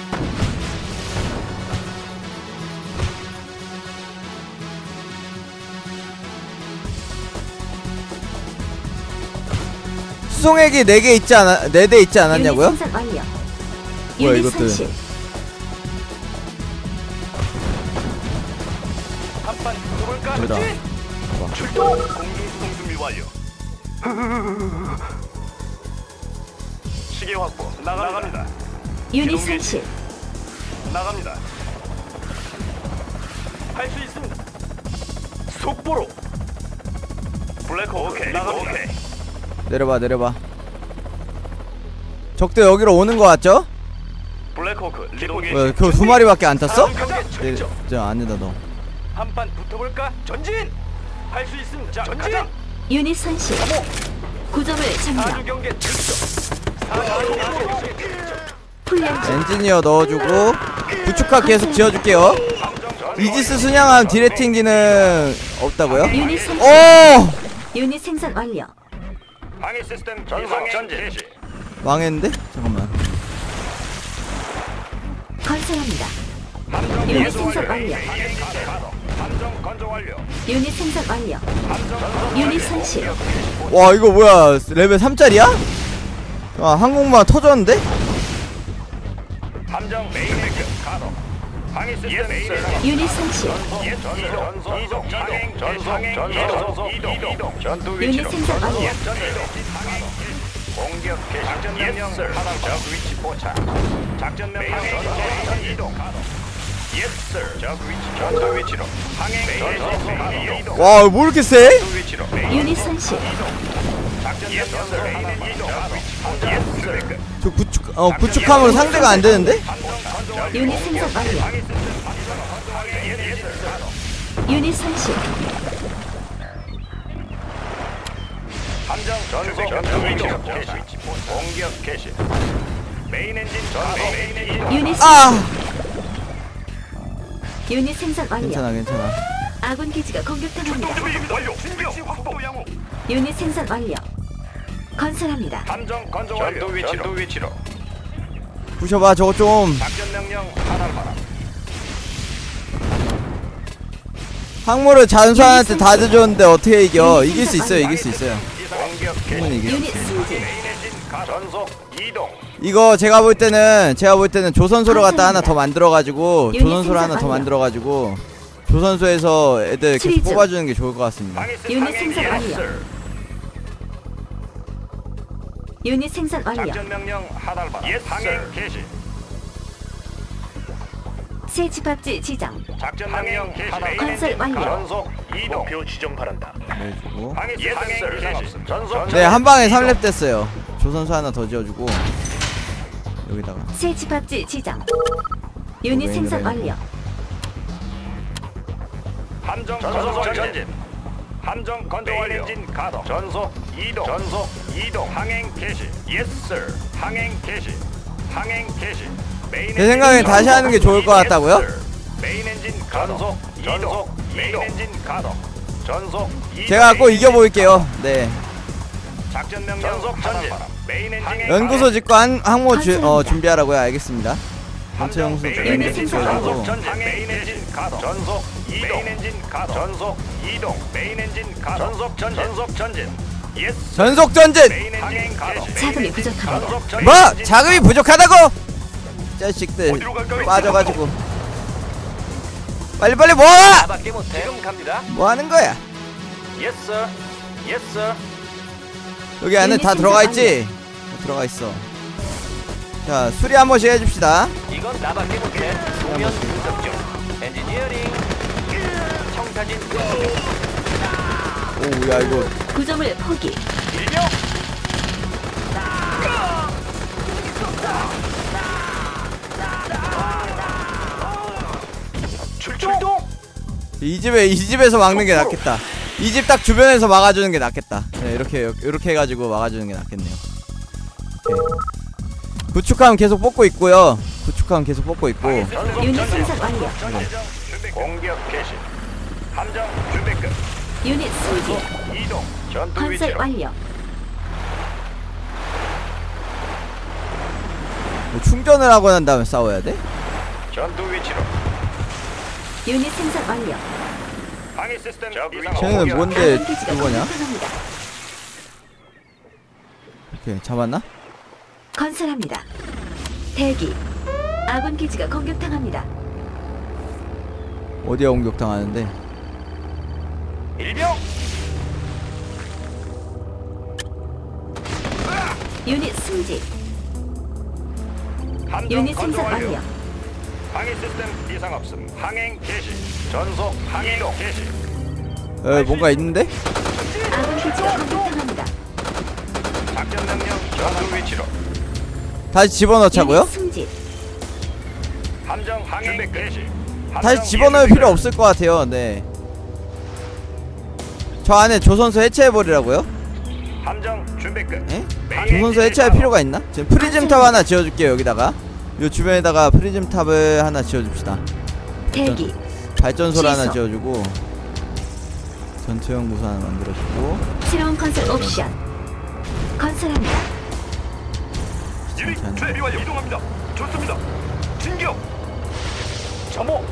수송헬기 네 개 있지 않아, 네 대 있지 않았냐고요? 유닛 생산 완료. 뭐야, 유닛 이것들. 손실. 한판 붙어볼까? 뭐다. 전진! 봐봐. 출동! 공중수송 준비 완료. 시계 확보. 나갑니다. 유닛 기동 개시. 손실. 나갑니다. 할 수 있습니다. 속보로. 블랙호크 오케이. 나갑니다. 오케이. 내려봐, 내려봐. 적들 여기로 오는 거 같죠? 블랙호크 기동 개시. 왜, 겨우 두 마리밖에 안 탔어? 가자. 네, 저 저 안에다 넣어. 한판 붙어볼까? 전진! 할 수 있습니다. 자, 전진! 가자. 유닛 손실. 구점을 점령. 사주 경계 출동. 사주 경계 출동. 훈련 중. 엔지니어 넣어주고 구축함 계속 지어줄게요. 이지스 순양함 디렉팅 기능 없다고요? 유닛 손실. 오! 유닛 생산 완료. 방해 시스템 전속 전진. 망했는데? 잠깐만. 건설합니다. 함정 유닛 예수 생산 완료. 완료. 함정 건조 완료. 유닛 생산 완료. 함정 전속 유닛 완료. 손실. 와 이거 뭐야 레벨 삼짜리야? 아 항공모가 터졌는데? 함정 메인 핵 가동. 방해 시스템 메인 핵 유닛 손실. 전속 이동 이동 전속 전속 이동 이동 전투 유닛 위치로 생산 완료. 공격 개시 작전 명령 하단 적 위치 포착. 작전 명령 전속 이동 예스 sir. 적 위치 전투 위치로 항행 전속 이동 와 뭐 이렇게 세? 전투 위치로 유닛 손실. 작전 명령 이동 예스 sir. 저 구축 어 구축함으로 상대가 안 되는데? 유닛 생산 완료. 유닛 손실. 함정 전속 전투 위치로 공격 개시. 메인 엔진 전속 메인 엔진 유닛 아! 손실. 유닛 생산 완료. 괜찮아 괜찮아. 아군 기지가 공격당합니다. 준비 완료. 위치 확보 양호. 유닛 생산 완료. 건설합니다. 함정 건조 완료. 전투 위치로 전투 위치로 부셔봐 저거 좀. 작전 명령 하나를 바라. 항모를 잔수한테 다 져줬는데 어떻게 이겨? 이길 수 있어요 이길 수 있어요. 공격 충분히 이길 수 유닛 있어요. 승진. 메인 엔진 가 전속 이동. 이거 제가 볼 때는 제가 볼 때는 조선소를 갖다 하나 더 만들어가지고 조선소를 하나 더 만들어가지고 조선소에서 애들 계속 시리즈. 뽑아주는 게 좋을 것 같습니다. 방해 시스템 유닛 항행 생산 예스, 완료. sir. 유닛 생산 완료. 작전 명령 하달 바라. 예스 항행 개시. 새 집합지 지정. 작전 명령 개시. 건설 완료. 전속 이동. 목표 지정 바란다. 해주고. 방해 예스 항행 개시. 전속 네, 한 방에 삼 렙 됐어요. 조선소 하나 더 지어주고 여기다가 새 집합지 지정. 유닛 네, 생산 네. 완료. 함정 전속 전진. 함정 건조 완료. 엔진 가동. 전속 이동. 전속 이동. 항행 개시. 예스 sir. 항행 개시. 항행 개시. 메인 제 생각엔 엔진 다시 가동. 하는 게 좋을 것 같다고요? 예스, sir. 메인 엔진 가동. 전속 이동. 메인 엔진 가동. 전속 이동. 제가 꼭 이겨볼게요. 네. 작전 명령 전속 전진. 메인 엔진 연구소 짓고 한, 항모 주, 어, 준비하라고요. 알겠습니다. 전체 연구소 메인 유닛 엔진 생산 지어주고 전속 전진. 메인 엔진 가동. 전속 이동. 메인 엔진 가동. 전속 이동. 메인 엔진 가동. 전속 전진. 전속 전진. 예스. 전속 전진. 메인 엔진 가동. 자금이 부족합니다. 전속 전진. 뭐 자금이 부족하다고? 자식들 빠져가지고 빨리 빨리 모아. 나밖에 못해. 지금 갑니다. 뭐 하는 거야? 예스. 예스. 여기 안에 다 들어가 있지? 들어가 있어. 자 수리 한 번씩 해줍시다. 이건 나밖에 못해. 도면 분석 중. 엔지니어링. 청사진 분석 중. 오야 이거 구조물 포기. 일명. 출동. 이 집에 이 집에서 막는 게 낫겠다. 이 집 딱 주변에서 막아주는 게 낫겠다. 네, 이렇게 이렇게 해가지고 막아주는 게 낫겠네요. 오케이. 구축함 계속 뽑고 있고요. 구축함 계속 뽑고 있고. 유닛 생산 완료. 공격 개시. 함정 준비 끝. 유닛 승진. 이동. 전투 건설 위치로. 완료. 뭐 충전을 하고 난 다음에 싸워야 돼? 전투 위치로. 유닛 생산 완료. 방위 시스템 이상 쟤는 없습니다. 뭔데 아군 기지가 그거냐? 공격합니다. 오케이 잡았나? 건설합니다. 대기. 아군 기지가 공격당합니다. 어디에 공격당하는데? 일병. 유닛 승진. 함정 유닛 건조 생산 완료. 완료. 방위 시스템 이상 없음. 항행 개시. 전속 항행 개시. 에 뭔가 있는데? 아군 기지가 공격당합니다. 작전 명령 전투 위치로. 다시 집어넣자고요? 유닛 승진. 함정 항행 개시. 다시 집어넣을 필요 없을 것 같아요. 네. 저 안에 조선소 해체해버리라고요? 함정 준비 끝. 에? 조선소 해체할 필요가 있나? 지금 프리즘 탑 하나 지어줄게요. 여기다가 요 주변에다가 프리즘 탑을 하나 지어줍시다. 대기. 발전소를 하나 취소. 지어주고 전투연구소 하나 만들어주고 새로운 건설 옵션. 건설합니다. 유닛 괜찮네. 준비 완료. 이동합니다. 좋습니다. 진격. 점호.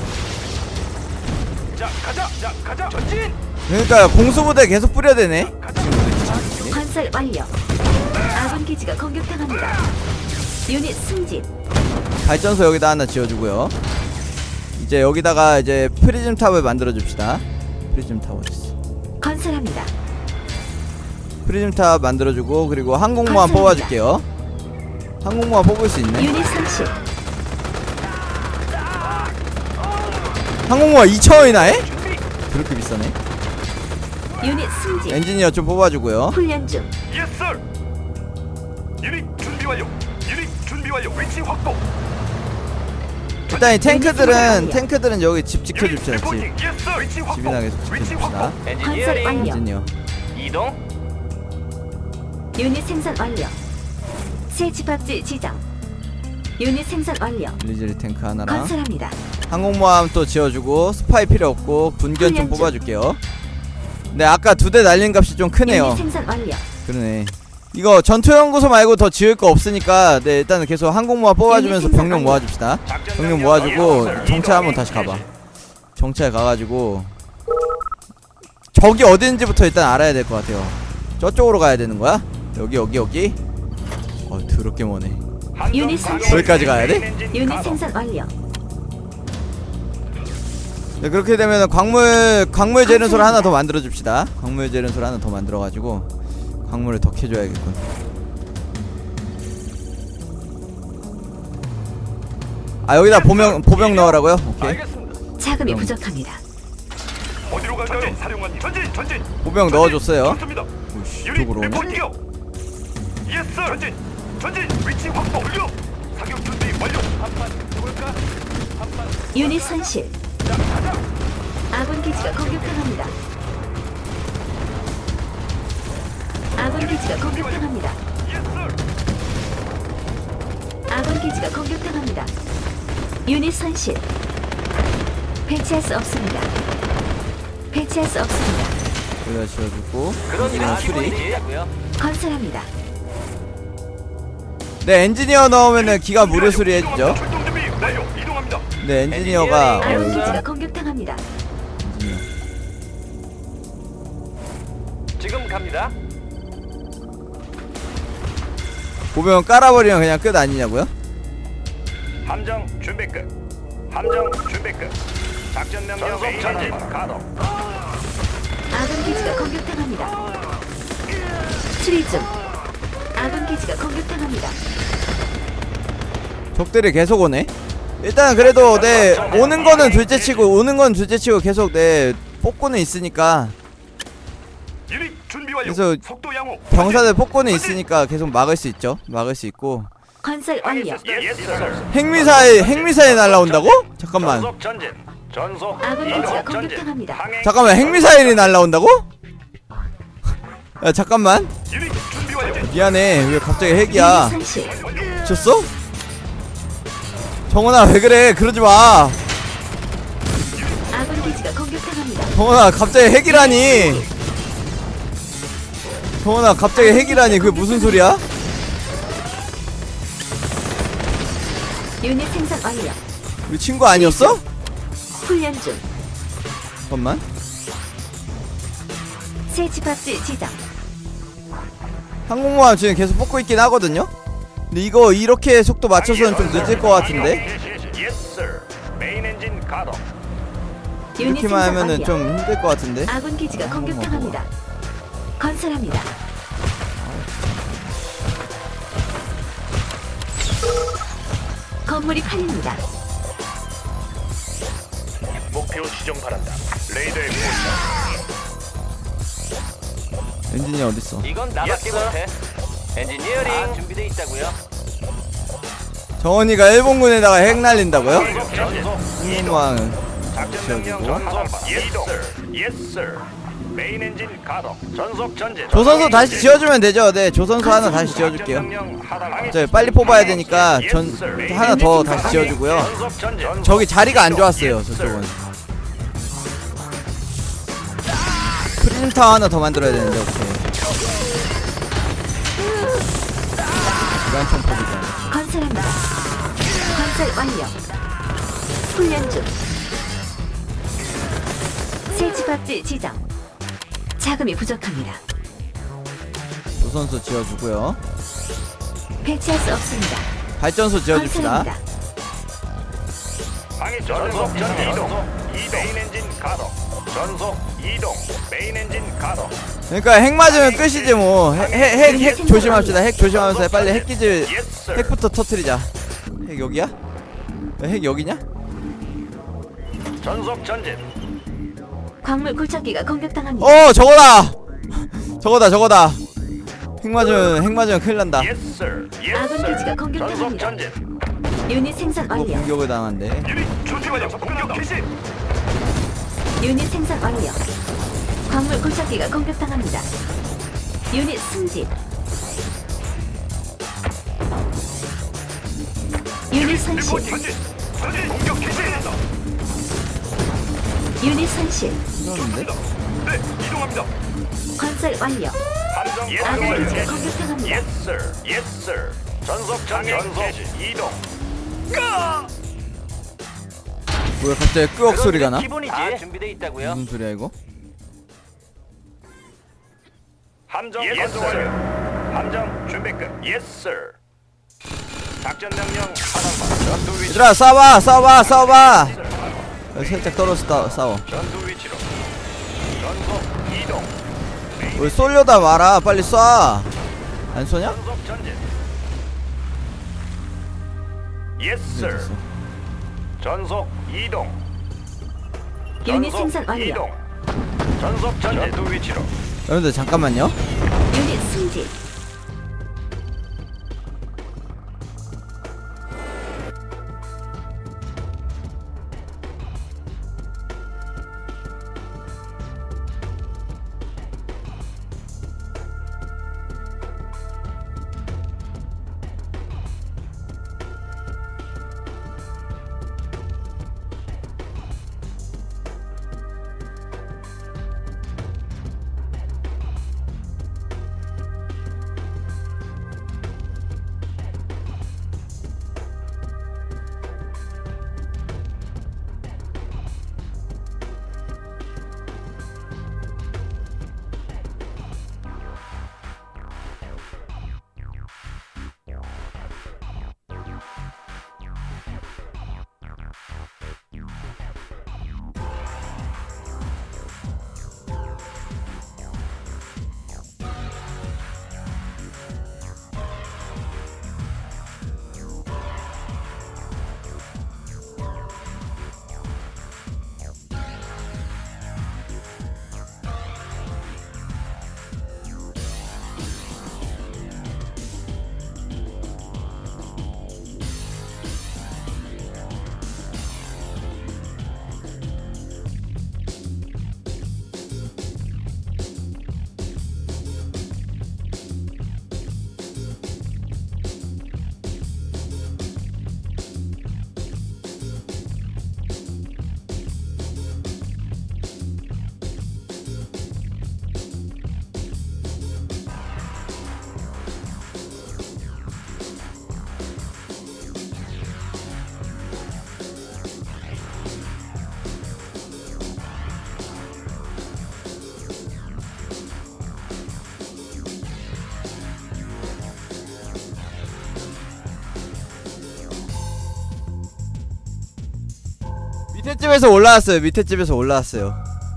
자 가자. 자 가자. 전진. 그러니까 공수부대 계속 뿌려대네. 건설 완료. 아군 기지가 공격당합니다. 유닛 승진. 발전소 여기다 하나 지어주고요. 이제 여기다가 이제 프리즘 탑을 만들어줍시다. 프리즘 탑 어딨어? 건설합니다. 프리즘 탑 만들어주고 그리고 항공모함 감사합니다. 뽑아줄게요. 항공모함 뽑을 수 있네. 유닛 상실. 항공모함 이천 원이나 해? 그렇게 비싸네. 유닛 승진. 엔지니어 좀 뽑아주고요. 훈련 중. 예스. 유닛 준비 완료. 유닛 준비 완료. 위치 확보. 일단 이 탱크들은 완료. 탱크들은 여기 집 지켜줍시다. 집. 리포팅. 예스. 위치 확보. 집이나 계속 위치 지켜줍시다. 확보. 건설 완료. 엔지니어. 이동. 유닛 생산 완료. 새 집합지 지정. 유닛 생산 완료. 밀리저리 탱크 하나랑 건설합니다. 항공모함 또 지어주고 스파이 필요 없고 군견 좀 훈련 중. 뽑아줄게요. 네 아까 두 대 날린 값이 좀 크네요. 유닛 생산 완료. 그러네. 이거 전투연구소 말고 더 지을 거 없으니까 네 일단은 계속 항공모함 뽑아주면서 병력 모아줍시다. 병력 모아주고 정찰 한번 다시 가봐. 정찰 가가지고 적이 어딘지부터 일단 알아야 될 것 같아요. 저쪽으로 가야 되는 거야? 여기 여기 여기? 어 더럽게 머네. 유닛 상실. 거기까지 가야 돼? 유닛 생산 완료. 네, 그렇게 되면 광물 광물 재련소를 하나 더 만들어 줍시다. 광물 재련소를 하나 더 만들어 가지고 광물을 더 캐줘야겠군. 아 여기다 보병 보병 넣으라고요? 오케이. 자금이 그럼. 부족합니다. 어디로 갈까요? 사령관님. 전진. 전진. 보병 넣어줬어요. 좋습니다. 오씨 유닛 이쪽으로 오네. 공격. 예스. 전진. 전진. 위치 확보. 완료. 사격 준비 완료. 한판 해볼까? 한판. 유닛 손실. 자 가자. 아군 기지가 공격당합니다. 아군 기지가 공격당합니다. 예스. 아군 기지가 공격당합니다. 유닛 손실. 배치할 수 없습니다. 배치할 수 없습니다. 여기다 지어주고 그런 일은 엔지니어 수리. 있고요. 건설합니다. 네 엔지니어 넣으면은 기가 무료 수리 해주죠. 출동 준비 완료. 이동합니다. 네 엔지니어가 어, 아군 여기 기지가 공격당합니다. 시작합니다. 보면 깔아버리면 그냥 끝 아니냐고요? 함정 준비 끝. 함정 준비 끝. 작전 명령 전진 가동. 아군 기지가 공격당합니다. 수리 중. 아군 기지가 공격당합니다. 적들이 계속 오네. 일단 그래도 네 오는 거는 둘째치고 오는 건 둘째치고 계속 네 폭군은 있으니까 유닛 준비 완료. 그래서 속도 양호. 병사들 폭군은 있으니까 계속 막을 수 있죠. 막을 수 있고 건설 완료. Yes, sir. 핵미사일 핵미사일 날라온다고? 잠깐만 전속 전진. 전속 아군 이동 기지가 전진. 공격당합니다. 항행 잠깐만 핵미사일이 날라온다고? 야 잠깐만 유닛 준비 완료. 미안해 왜 갑자기 핵이야? 유닛 손실. 미쳤어? 정원아 왜 그래 그러지마. 아군 기지가 공격당합니다. 정원아 갑자기 핵이라니. 정원아 갑자기 핵이라니 그게 무슨 소리야? 유닛 생산 완료. 우리 친구 아니었어? 훈련 중. 잠깐만 새 집합지 지정. 항공모함 지금 계속 뽑고 있긴 하거든요? 근데 이거 이렇게 속도 맞춰서는 좀 늦을 것 같은데? Yes, sir. 메인 엔진 가동. 유닛 이렇게만 생산 하면은 완료. 좀 힘들 것 같은데? 아군 기지가 공격당합니다. 건설합니다. 건물이 팔립니다. 목표 지정 바란다. 레이더에 포착. 엔진이 어딨어? 이건 나밖에 못해. 엔지니어링 아, 준비돼 있다고요. 정원이가 일본군에다가 핵 날린다고요? 전속 항공모함은 작전 명령 지어주고 전속 Yes, sir. Yes, sir. 메인 엔진 가동. 전속 전진. 조선소 다시 지어주면 되죠? 네 조선소 하나 다시 지어줄게요. 저 빨리 뽑아야 되니까 전 하나 더 다시 지어주고요. 전속 전진. 저기 자리가 안 좋았어요 저쪽은. 프린터 하나 더 만들어야 되는데 오케이. 기관총 포기자. 건설합니다. 건설 완료. 훈련 중. 새 집합지 지정. 자금이 부족합니다. 조선소 지어주고요. 배치할 수 없습니다. 발전소 지어줍시다. 건설합니다. 방위 전속 전진 이동. 메인 엔진 가동. 전속 이동. 메인 엔진 가동. 그러니까 핵 맞으면 끝이지 뭐. 핵 핵 핵 조심합시다. 핵 조심하면서 빨리 핵기질 Yes, sir. 핵부터 터트리자. 핵 여기야? 핵 여기냐? 전속 전진. 광물 굴착기가 공격당합니다. 어 저거다. 저거다 저거다. 핵 맞으면 핵 맞으면 큰일 난다. Yes, sir. Yes, 아군 sir. 기지가 전속 공격당합니다. 전진. 유닛 생산 또 완료. 공격을 당한대. 유닛 준비 완료. 공격 개시. 유닛 생산 완료. 광물 굴착기가 공격당합니다. 유닛 승진. 유닛 손실. 전진. 전진. 공격 개시. 유닛 손실. 이러는데? 네, 이동합니다. 건설 완료. 함정 아군 완료. 기지가 공격당합니다. Yes, sir. Yes, sir. 전속 전진. 전속 이동. 뭐야 갑자기 끄억 소리가 나? 기본이지. 다 준비돼 있다고요. 무슨 소리야 이거? 함정 yes, 완료. 함정 준비 끝. Yes, sir. 작전 명령 하단바 전투 위치. 얘들아 싸워 싸워 싸워. 살짝 떨어졌다 싸워. 전투 위치로. 전속 이동. 왜 쏠려다 말아 빨리 쏴. 안 쏘냐? 전속 전진. Yes, sir. 됐어. 전속 이동. 유닛 전속 생산 완료. 이동. 전속 전진. 전투 위치로. 여러분들 잠깐만요. 유닛 승진. 밑에 집에서 올라왔어요. 밑에 집에서 올라왔어요.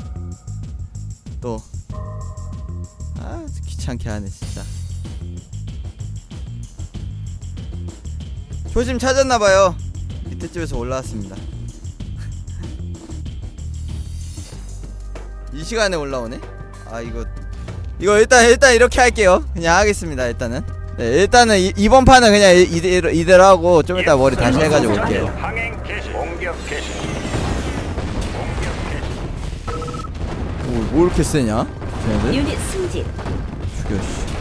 또. 아, 귀찮게 하네 진짜. 조심 찾았나봐요. 밑에 집에서 올라왔습니다. 이 시간에 올라오네? 아 이거 이거 일단 일단 이렇게 할게요. 그냥 하겠습니다. 일단은 네, 일단은 이, 이번 판은 그냥 이, 이대로, 이대로 하고 좀 이따 머리 다시 해가지고 올게요. 항행 개시. 공격 개시. 오, 뭐 이렇게 세냐? 쟤네들? 유닛 승진. 죽여 씨.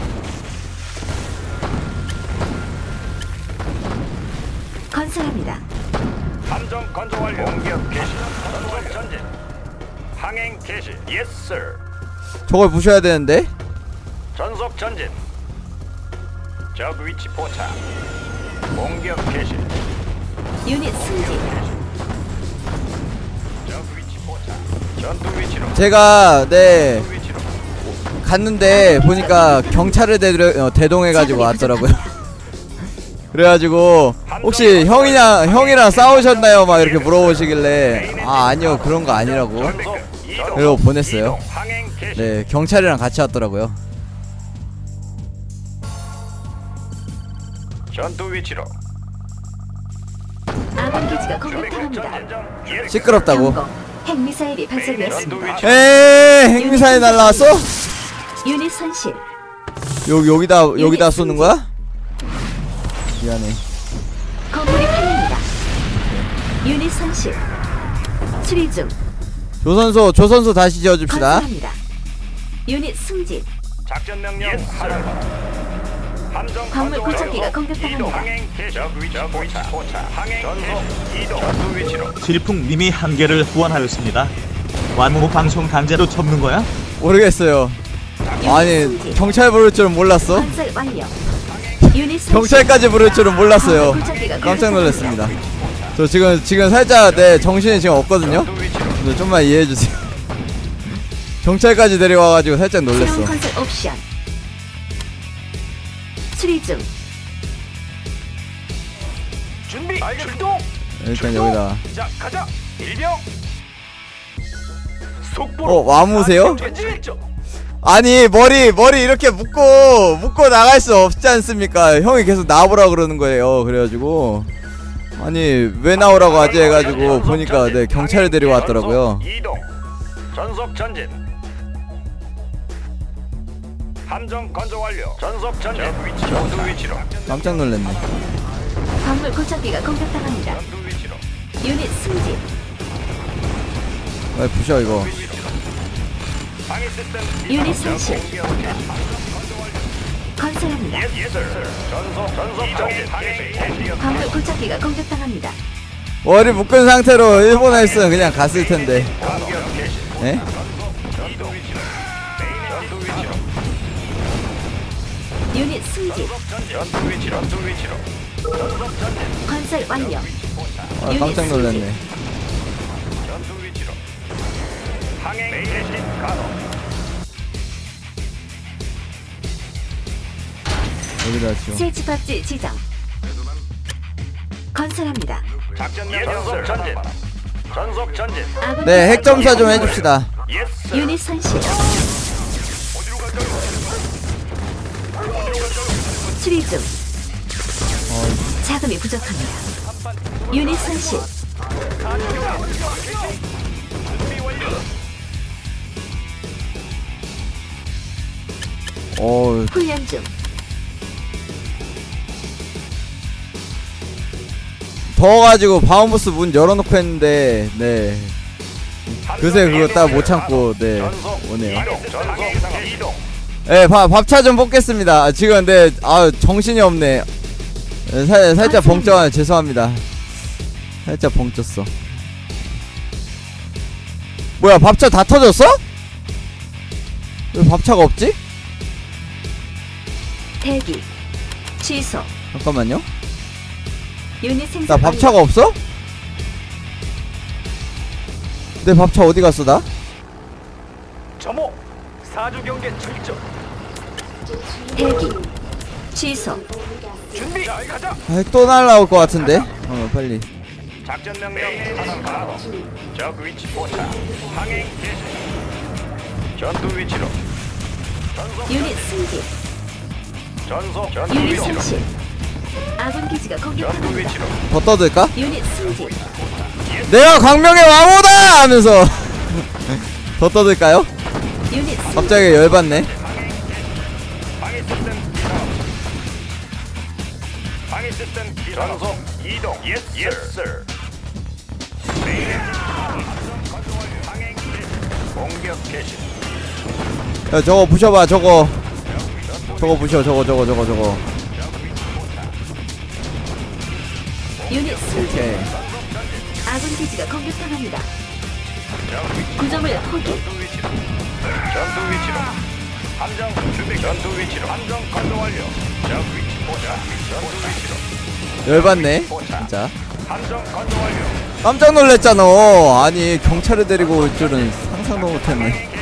건설합니다. 함정 건조 완료. 공격 개시. 전속 전진. 항행 개시. Yes sir. 저걸 부셔야 되는데? 전속 전진. 적 위치 포착. 공격 개시. 유닛 승진. 적 위치 포착. 전투 위치로. 제가 네 전투 위치로. 갔는데 보니까 경찰을 대려, 어, 대동해가지고 왔더라고요. 그래가지고 혹시 형이랑 형이랑 싸우셨나요? 막 이렇게 물어보시길래 아 아니요 그런 거 아니라고 그리고 보냈어요. 항행 개시. 네 경찰이랑 같이 왔더라고요. 전투 위치로. 아군 기지가 공격당합니다. 시끄럽다고. 경고. 핵미사일이 발사되었습니다. 에이 핵미사일 날라왔어? 유닛 손실. 여기 여기다 여기다 쏘는 거야? 미안해. 건물이 팔립니다. 유닛 손실. 수리 중. 조선소 조선소 다시 지어줍시다. 건설합니다. 유닛 승진. 작전 명령 하라. 함정 광물 건조 고착기가 완료. 공격당합니다. 이동 항행 개시. 적 위치 포착. 항행 개시. 이동. 전투 위치로. 질풍님이 한 개를 후원하였습니다. 완무 방송 강제로 접는 거야? 모르겠어요. 아니 경찰 부를 줄은 몰랐어. 건설 완료. 유닛 손실. 경찰까지 부를 줄은 몰랐어요. 광물 고착기가 깜짝 공격당합니다. 놀랐습니다. 저 지금 지금 살짝 내 정신이 지금 없거든요. 전투 위치로. 근데 좀만 이해해 주세요. 경찰까지 데려와가지고 살짝 놀랐어. 새로운 건설 옵션. 수리 중. 준비. 출동. 일단 여기다. 자 가자. 일병. 속보로. 어 와무세요? 전진했죠. 아니 머리 머리 이렇게 묶고 묶고 나갈 수 없지 않습니까? 형이 계속 나와보라 그러는 거예요. 그래가지고 아니 왜 나오라고 하지 해가지고 보니까 네 경찰을 데려왔더라고요. 이동. 전속 전진. 함정 건조 완료. 전속 전진. 위치 전투 위치로. 깜짝 놀랐네. 광물 고착기가 공격당합니다. 전투 위치로. 유닛 승진. 왜 부셔 이거? 방위 시스템. 유닛 손실. 공격 개시. 건설합니다. Yes, yes, sir. 전속 전속 전진. 항행 개시. 광물 고착기가 공격당합니다. 머리 묶은 상태로 일본 했으면 그냥 갔을 텐데. 공격 개시. 예? 전투 위치로. 전투 위치로. 유닛 승진. 전투 위치로. 전투 위치로. 전속 전진. 건설 완료. 아 깜짝 놀랐네. 전투 위치로. 항행 개시 가동. 여기다 지워. 새 집합지 지정. 건설합니다. 작전 명령. 전속 전진. 전속 전진. 아군 네 기지가 핵 점사 좀 해줍시다. Yes, sir. 유닛 손실. 수리 중. 자금이 부족합니다. 유닛 손실. 어 훈련 중. 더워가지고 바운부스 문 열어놓고 했는데 네 그새 그거 딱 못 참고 네 오네요. 전속 이동. 네 밥 밥차 좀 뽑겠습니다. 아, 지금 근데 아 정신이 없네. 네, 살 살짝 벙쪄 죄송합니다. 살짝 벙쪘어. 뭐야 밥차 다 터졌어? 왜 밥차가 없지? 대기. 취소. 잠깐만요. 유닛 나 생산. 밥차가 없어? 내 밥차 어디 갔어 나? 점호. 사주 경계 출정. 대기. 취소. 준비. 자, 가자. 아, 또 날라올 것 같은데. 어 빨리. 작전 명령 하단 가로. 적 위치 포착. 항행 개시. 전투 위치로. 전속 유닛 승진. 전속 전투 유닛 위치로. 손실. 아군 기지가 전투 공격당합니다. 위치로. 더 떠들까? 유닛 승진. 내가 광명의 왕호다! 하면서 더 떠들까요? 유닛 승진. 갑자기 열받네. 방위 시스템 이상. 방위 시스템 이상. 전속 이동. Yes, yes, sir. 메인 엔진 건조 완료. 항행 개시. 공격 개시. 야, 저거 부셔봐, 저거. 저거 부셔, 저거, 저거, 저거, 저거. 유닛 승진. 오케이. 아군 기지가 공격당합니다. 구점을 포기. 전투 위치로. 전투 위치로. 함정 준비. 전투 위치로. 함정 건조 완료. 적 위치 포착. 전투 위치로. 열받네. 포착. 진짜. 함정 건조 완료. 깜짝 놀랐잖아. 아니, 경찰을 데리고 올 줄은 상상도 못했네.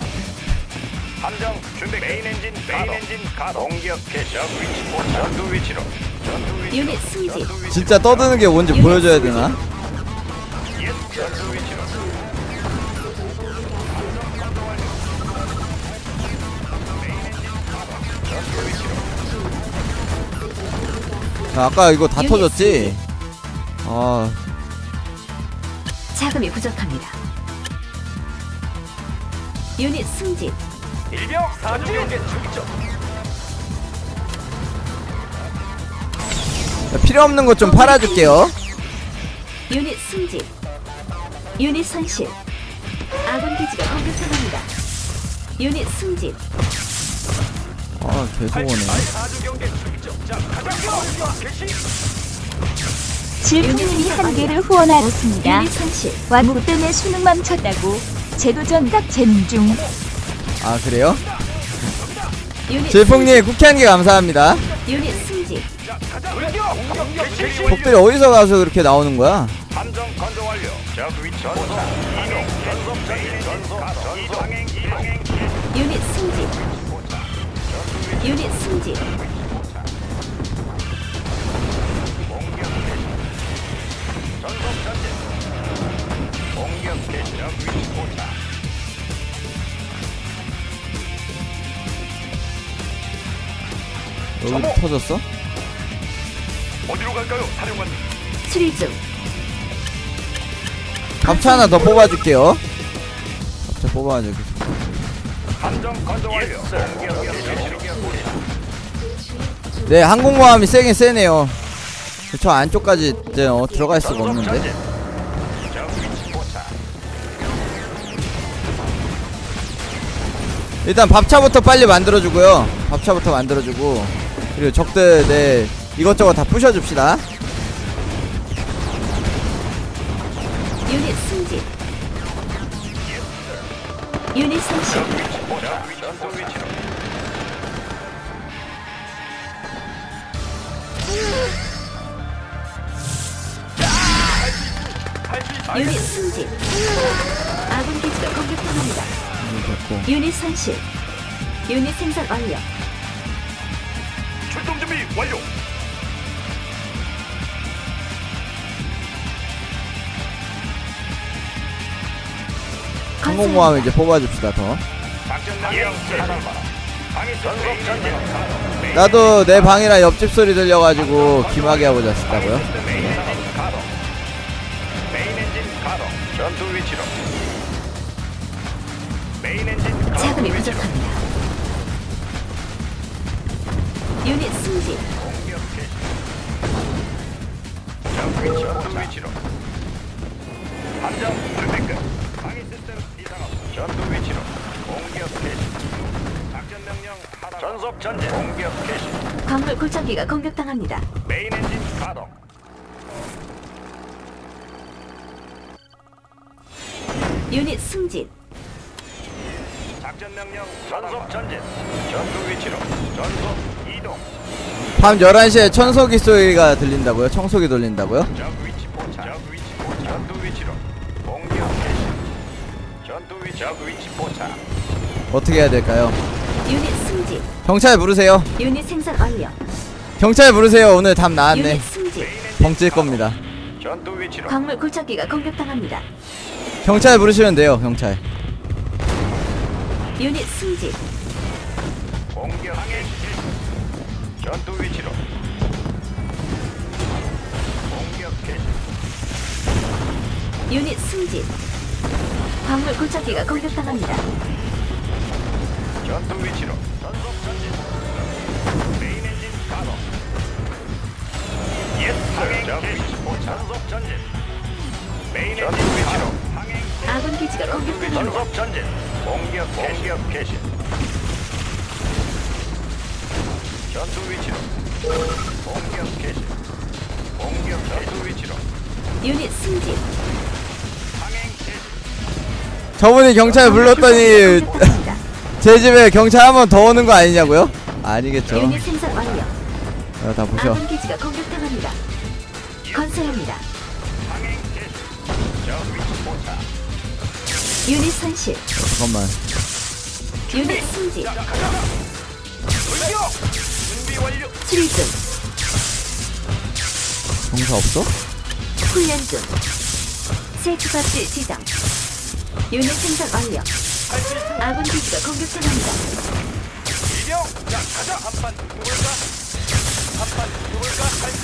함정 준비. 메인 엔진 메인 엔진 가동. 공격 개시. 적 위치 포착. 전투 위치로. 전투 위치로. 유닛 승진. 전투 위치로. 진짜 떠드는 게 뭔지 보여줘야 되나? 예, 전투 위치로. 전투 위치로. 야, 아까 이거 다 터졌지? 아, 자금이 부족합니다. 유닛 승진. 일병 사주 경계 출정. 필요 없는 것 좀 팔아줄게요. 유닛 승진. 유닛 손실. 아군 기지가 공격당합니다. 유닛 승진. 아, 계속 오네. 사주 경계 출정. 자, 가자. 공격 개시. 질풍님이 한 개를 후원하였습니다. 유닛 손실. 완무 때문에 수능 멈췄다고 재도전 딱 재능 중. 아, 그래요? 유닛 질풍님 쿠키 한 개 감사합니다. 승진. 유닛 승진. 공격 개시. 복들이 어디서 가서 그렇게 나오는 거야? 함정 건조 완료. 적 위치 포착. 이동. 전속 전진. 전속 가동. 이동. 항행 이동. 유닛 승진. 유닛 승진. 공격 개시. 전속 전진. 공격 개시. 적 위치 포착. 여기도 터졌어? 어디로 갈까요, 사령관님? 수리 중. 감차 하나 더 뽑아줄게요. 감차 뽑아가지고. 함정 건조 완료. 공격 개시. 네, 항공모함이 세긴 세네요. 저 안쪽까지 이제 어, 들어갈 수가 없는데. 적 위치 포착. 일단 밥차부터 빨리 만들어주고요. 밥차부터 만들어주고, 그리고 적들 네 이것저것 다 부셔줍시다. 유닛 승진. 유닛 손실. 전투 위치로. 유닛 승진. 아군 기지가 공격당합니다. 됐고. 유닛 손실. 유닛 생산 완료. 출동 준비 완료. 항공모함 이제 뽑아줍시다 더. 작전 명령 하단바라. 방위 전속 전진. 나도 내 방이랑 옆집 소리 들려가지고 기막이 하고 잤었다고요. 메인 엔진 가동. 메인 엔진 가동. 전투 위치로. 메인 엔진 가동 자금이 위치로. 부족합니다. 유닛 승진. 공격 개시. 적 위치 전투 위치로. 함정 준비 끝. 방위 시스템 이상 없. 전투 위치로. 공격 개시. 작전 명령 하단. 전속 전진. 공격 개시. 광물 골짜기가 공격당합니다. 메인 엔진 가동. 유닛 승진. 작전 명령 전속 전진. 전투 위치로. 전속 이동. 밤 열한 시에 청소기 소리가 들린다고요? 청소기 돌린다고요? 적 위치 포착. 적 위치 포착. 전투 위치로. 공격 개시. 전투 위치. 적 위치 포착. 어떻게 해야 될까요? 유닛 승진. 경찰 부르세요. 유닛 생산 완료. 경찰 부르세요. 오늘 답 나왔네. 유닛 승진. 벙찔 겁니다. 전투 위치로. 광물 굴착기가 공격당합니다. 경찰 부르시면 돼요. 경찰. 유닛 승진. 공격 항행 개시. 전투 위치로. 공격 개시. 유닛 승진. 광물 굴착기가 공격당합니다. 전투 위치로. 전속 전진. 메인 엔진 가동. 예스 항행 개시. 전속 전진. 메인 엔진 위치로. 항행 아군 기지가 공격당합니다. 전속 전진. 공격 공격 개시. 전투 위치로. 공격 개시. 공격 전투 위치로. 유닛 승진. 항행 개시. 저분이 경찰 불렀더니 공격당합니다. 제 집에 경찰 한 번 더 오는 거 아니냐고요? 아니겠죠. 유닛 생산 완료. 어, 다 보셔. 아군 기지가 공격당합니다. 건설합니다. 항행 개시. 저 위치 포착. 유닛 손실. 잠깐만. 유닛 승진. 돌격. 준비 완료. 수리 중. 경사 없어? 훈련 중. 세트박스 지정. 유닛 생산 완료. 아군 기지가 공격당합니다. 이병. 자 가자. 한판 누굴까? 한판 누굴까?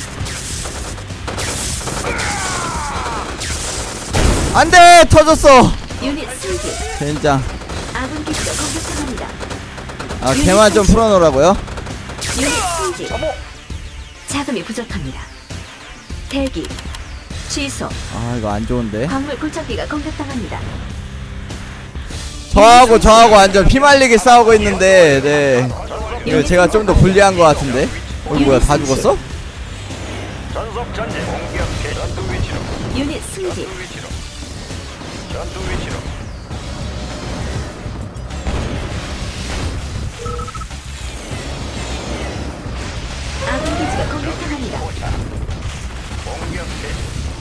안돼 터졌어. 유닛 승진. 젠장. 아군 기지가 공격당합니다. 아 걔만 좀 풀어놓으라고요? 유닛 승진. 자금이 부족합니다. 대기. 취소. 아 이거 안 좋은데. 광물 굴착기가 공격당합니다. 저하고 저하고 완전 피말리게 싸우고 있는데 네 이거 제가 좀 더 불리한 것 같은데. 어 뭐야 다 죽었어? 전속 전진. 공격 개시. 전투 위치로. 유닛 승진. 전투 위치로. 전투 위치로. 아군 기지가 공격당합니다. 공격 개시.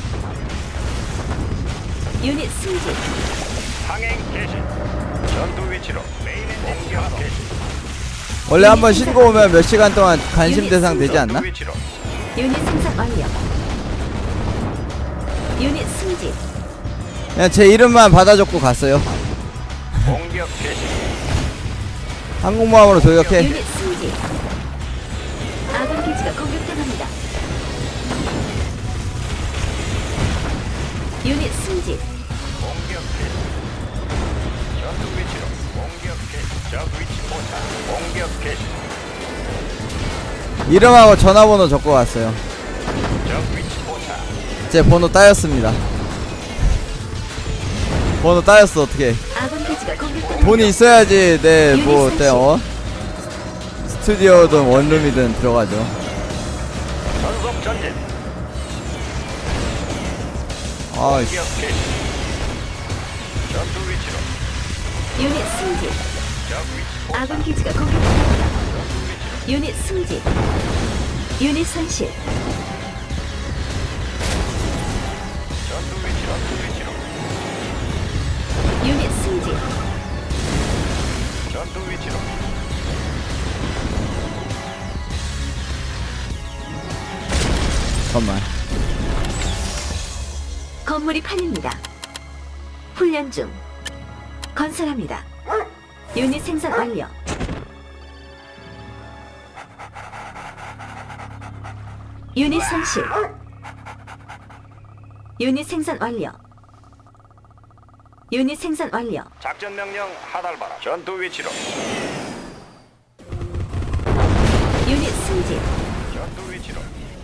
유닛 승진. 항행 개시. 전투 위치로. 메인 엔진 공격 개시. 원래 한번 신고 오면 몇 시간 동안 관심 대상 되지 않나? 전투 위치로. 유닛 생산 완료. 유닛 승진. 그냥 제 이름만 받아 적고 갔어요. 공격 개시. 항공모함으로 돌격해. 유닛 승진. 아군 기지가 공격당합니다. 유닛 승진. 공격 개시. 전투 위치로. 공격 개시. 적 위치 포착. 공격 개시. 이름하고 전화번호 적고 갔어요. 적 위치 포착. 제 번호 따였습니다. 번호 따였어 어떻게? 아군 기지가 공격당합니다. 돈이 있어야지 네뭐 어때 어? 스튜디오든 원룸이든 들어가죠. 전속 전진. 아이씨. 공격 개시. 전투 위치로. 유닛 승진. 적 위치 포착. 아군 기지가 공격당합니다. 유닛 승진. 유닛 손실. 전투 위치. 전투 위치로. 유닛 승진. 전투 위치로. 잠깐만. 건물이 팔립니다. 훈련 중. 건설합니다. 유닛 생산 완료. 유닛 손실. 유닛 생산 완료. 유닛 생산 완료. 작전 명령 하달바라. 전투 위치로. 유닛 승진. 전투 위치로.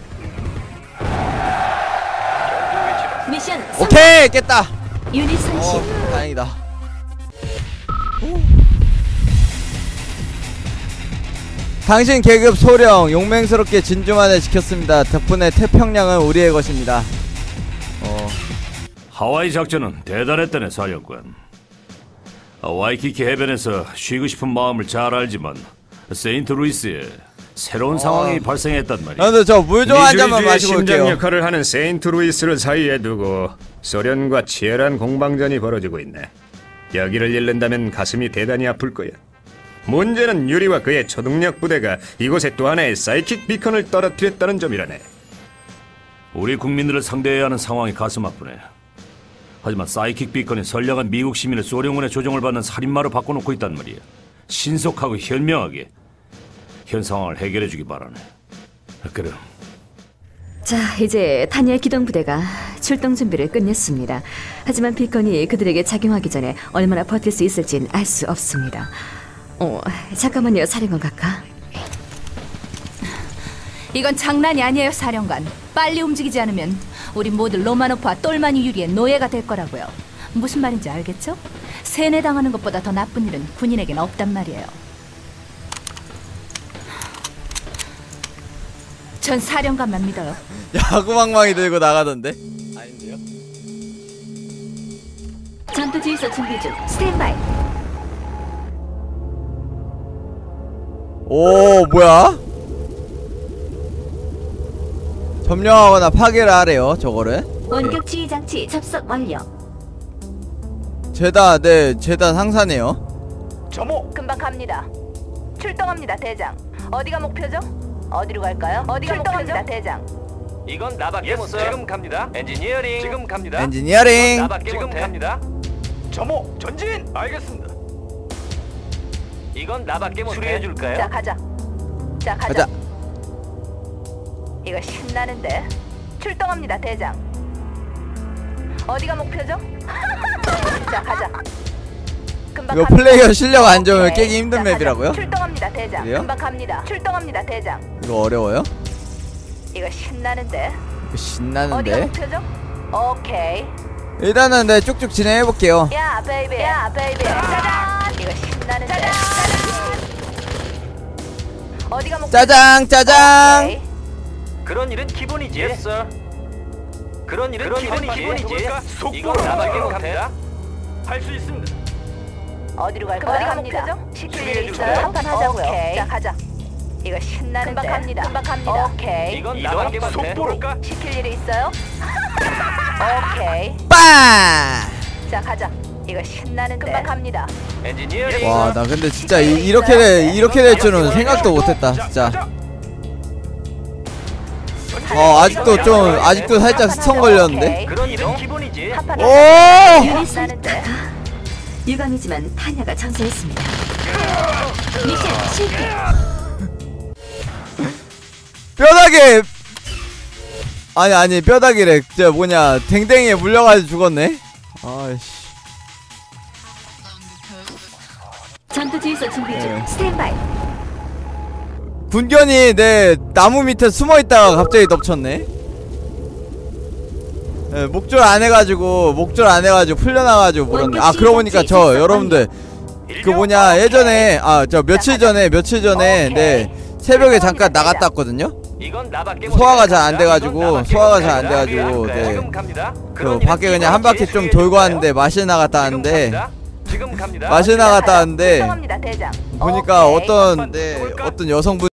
전투 위치로. 미션 성공. 오케이 깼다. 유닛 손실. 어 다행이다. 당신 계급 소령 용맹스럽게 진주만을 지켰습니다. 덕분에 태평양은 우리의 것입니다. 어 하와이 작전은 대단했다네 사령관. 와이키키 해변에서 쉬고 싶은 마음을 잘 알지만 세인트루이스에 새로운 상황이 발생했단 말이야. 근데 저 물 좀 한 잔만 미주리주의 마시고 심장 올게요. 역할을 하는 세인트루이스를 사이에 두고 소련과 치열한 공방전이 벌어지고 있네. 여기를 잃는다면 가슴이 대단히 아플 거야. 문제는 유리와 그의 초능력 부대가 이곳에 또 하나의 사이킥 비컨을 떨어뜨렸다는 점이라네. 우리 국민들을 상대해야 하는 상황이 가슴 아프네. 하지만 사이킥 비건이 선량한 미국 시민을 소련군의 조종을 받는 살인마로 바꿔놓고 있단 말이야. 신속하고 현명하게 현 상황을 해결해주기 바라네. 그럼. 자, 이제 타니아 기동부대가 출동 준비를 끝냈습니다. 하지만 비건이 그들에게 작용하기 전에 얼마나 버틸 수 있을진 알 수 없습니다. 어, 잠깐만요, 사령관 각하. 이건 장난이 아니에요, 사령관. 빨리 움직이지 않으면 우리 모두 로마노프와 똘마니 유리의 노예가 될 거라고요. 무슨 말인지 알겠죠? 세뇌당하는 것보다 더 나쁜 일은 군인에겐 없단 말이에요. 전 사령관만 믿어요. 야구방망이 들고 나가던데? 아닌데요? 전투지휘소 준비 중. 스탠바이. 오, 뭐야? 점령하거나 파괴를 하래요, 저거를. 원격 지휘 장치 접속 완료. 재단, 네, 재단 상사네요. 점호. 금방 갑니다. 출동합니다, 대장. 어디가 목표죠? 어디로 갈까요? 어디가 출동합니다, 대장. 이건 나밖에 못해. 지금 갑니다. 엔지니어링. 지금 갑니다. 엔지니어링. 나밖에 지금 못해. 갑니다. 점호 전진. 알겠습니다. 이건 나밖에 못해. 수리해 줄까요? 자, 가자. 자, 가자. 가자. 이거 신나는데. 출동합니다, 대장. 어디가 목표죠? 자, 가자. 금방 이거 갑니다. 플레이어 실력 안 좋으면 오케이. 깨기 힘든 자, 가자. 맵이라고요? 출동합니다, 대장. 그래요? 금방 갑니다. 출동합니다, 대장. 이거 어려워요? 이거 신나는데. 이거 어디가 신나는데? 목표죠? 오케이. 일단은 네, 쭉쭉 진행해볼게요. 야, 베이비. 야, 베이비. 짜잔. 이거 신나는데. 짜잔. 어디가 목표? 짜장, 짜장. 오케이. 그런 일은 기본이지. Yes, sir. 그런 일은 그런 기본이지. 일은 기본이지. 이건 나밖에 속보로 못해. 할 수 있습니다. 어디로 갈까요? 어디가 목표죠? 시킬 일이 있어요. 줄까요? 한판 하자고요. 오케이. 자, 가자. 이거 신나는데. 금방 갑니다. 금방 갑니다. 오케이. 이건 나밖에 못해. 속보로. 시킬 일이 있어요? 오케이. 빵! 자, 가자. 이거 신나는데. 금방 갑니다. 엔지니어링. 와, 나 근데 진짜 이, 이렇게 될, 이렇게 될 줄은 생각도 못했다, 진짜. 어, 아직도 좀, 아직도 살짝 스턴 걸렸는데? 그런 일은 기본이지. 한판 오! 유닛을 신나는데. 각하. 유감이지만 타냐가 전사했습니다. 미션 실패. 뼈다귀! 아니, 아니, 뼈다귀래. 저 뭐냐, 댕댕이에 물려가지고 죽었네? 아이씨. 전투지휘소 준비 중. 네. 스탠바이. 군견이 내 나무 밑에 숨어있다가 갑자기 덮쳤네? 네, 목줄 안 해가지고, 목줄 안 해가지고 풀려나가지고 물었네. 아, 그러고 보니까 저, 여러분들, 그 뭐냐, 예전에, 아, 저 며칠 전에, 며칠 전에, 네, 새벽에 잠깐 나갔다 왔거든요? 이건 나밖에 소화가 잘 안 돼가지고, 소화가 잘 안 돼가지고, 네. 그 밖에 그냥 한 바퀴 좀 돌고 왔는데, 마실 나갔다 왔는데, 지금 갑니다. 마실 나갔다 왔는데, 출동합니다, 대장. 보니까 오케이. 어떤, 네, 어떤 여성분,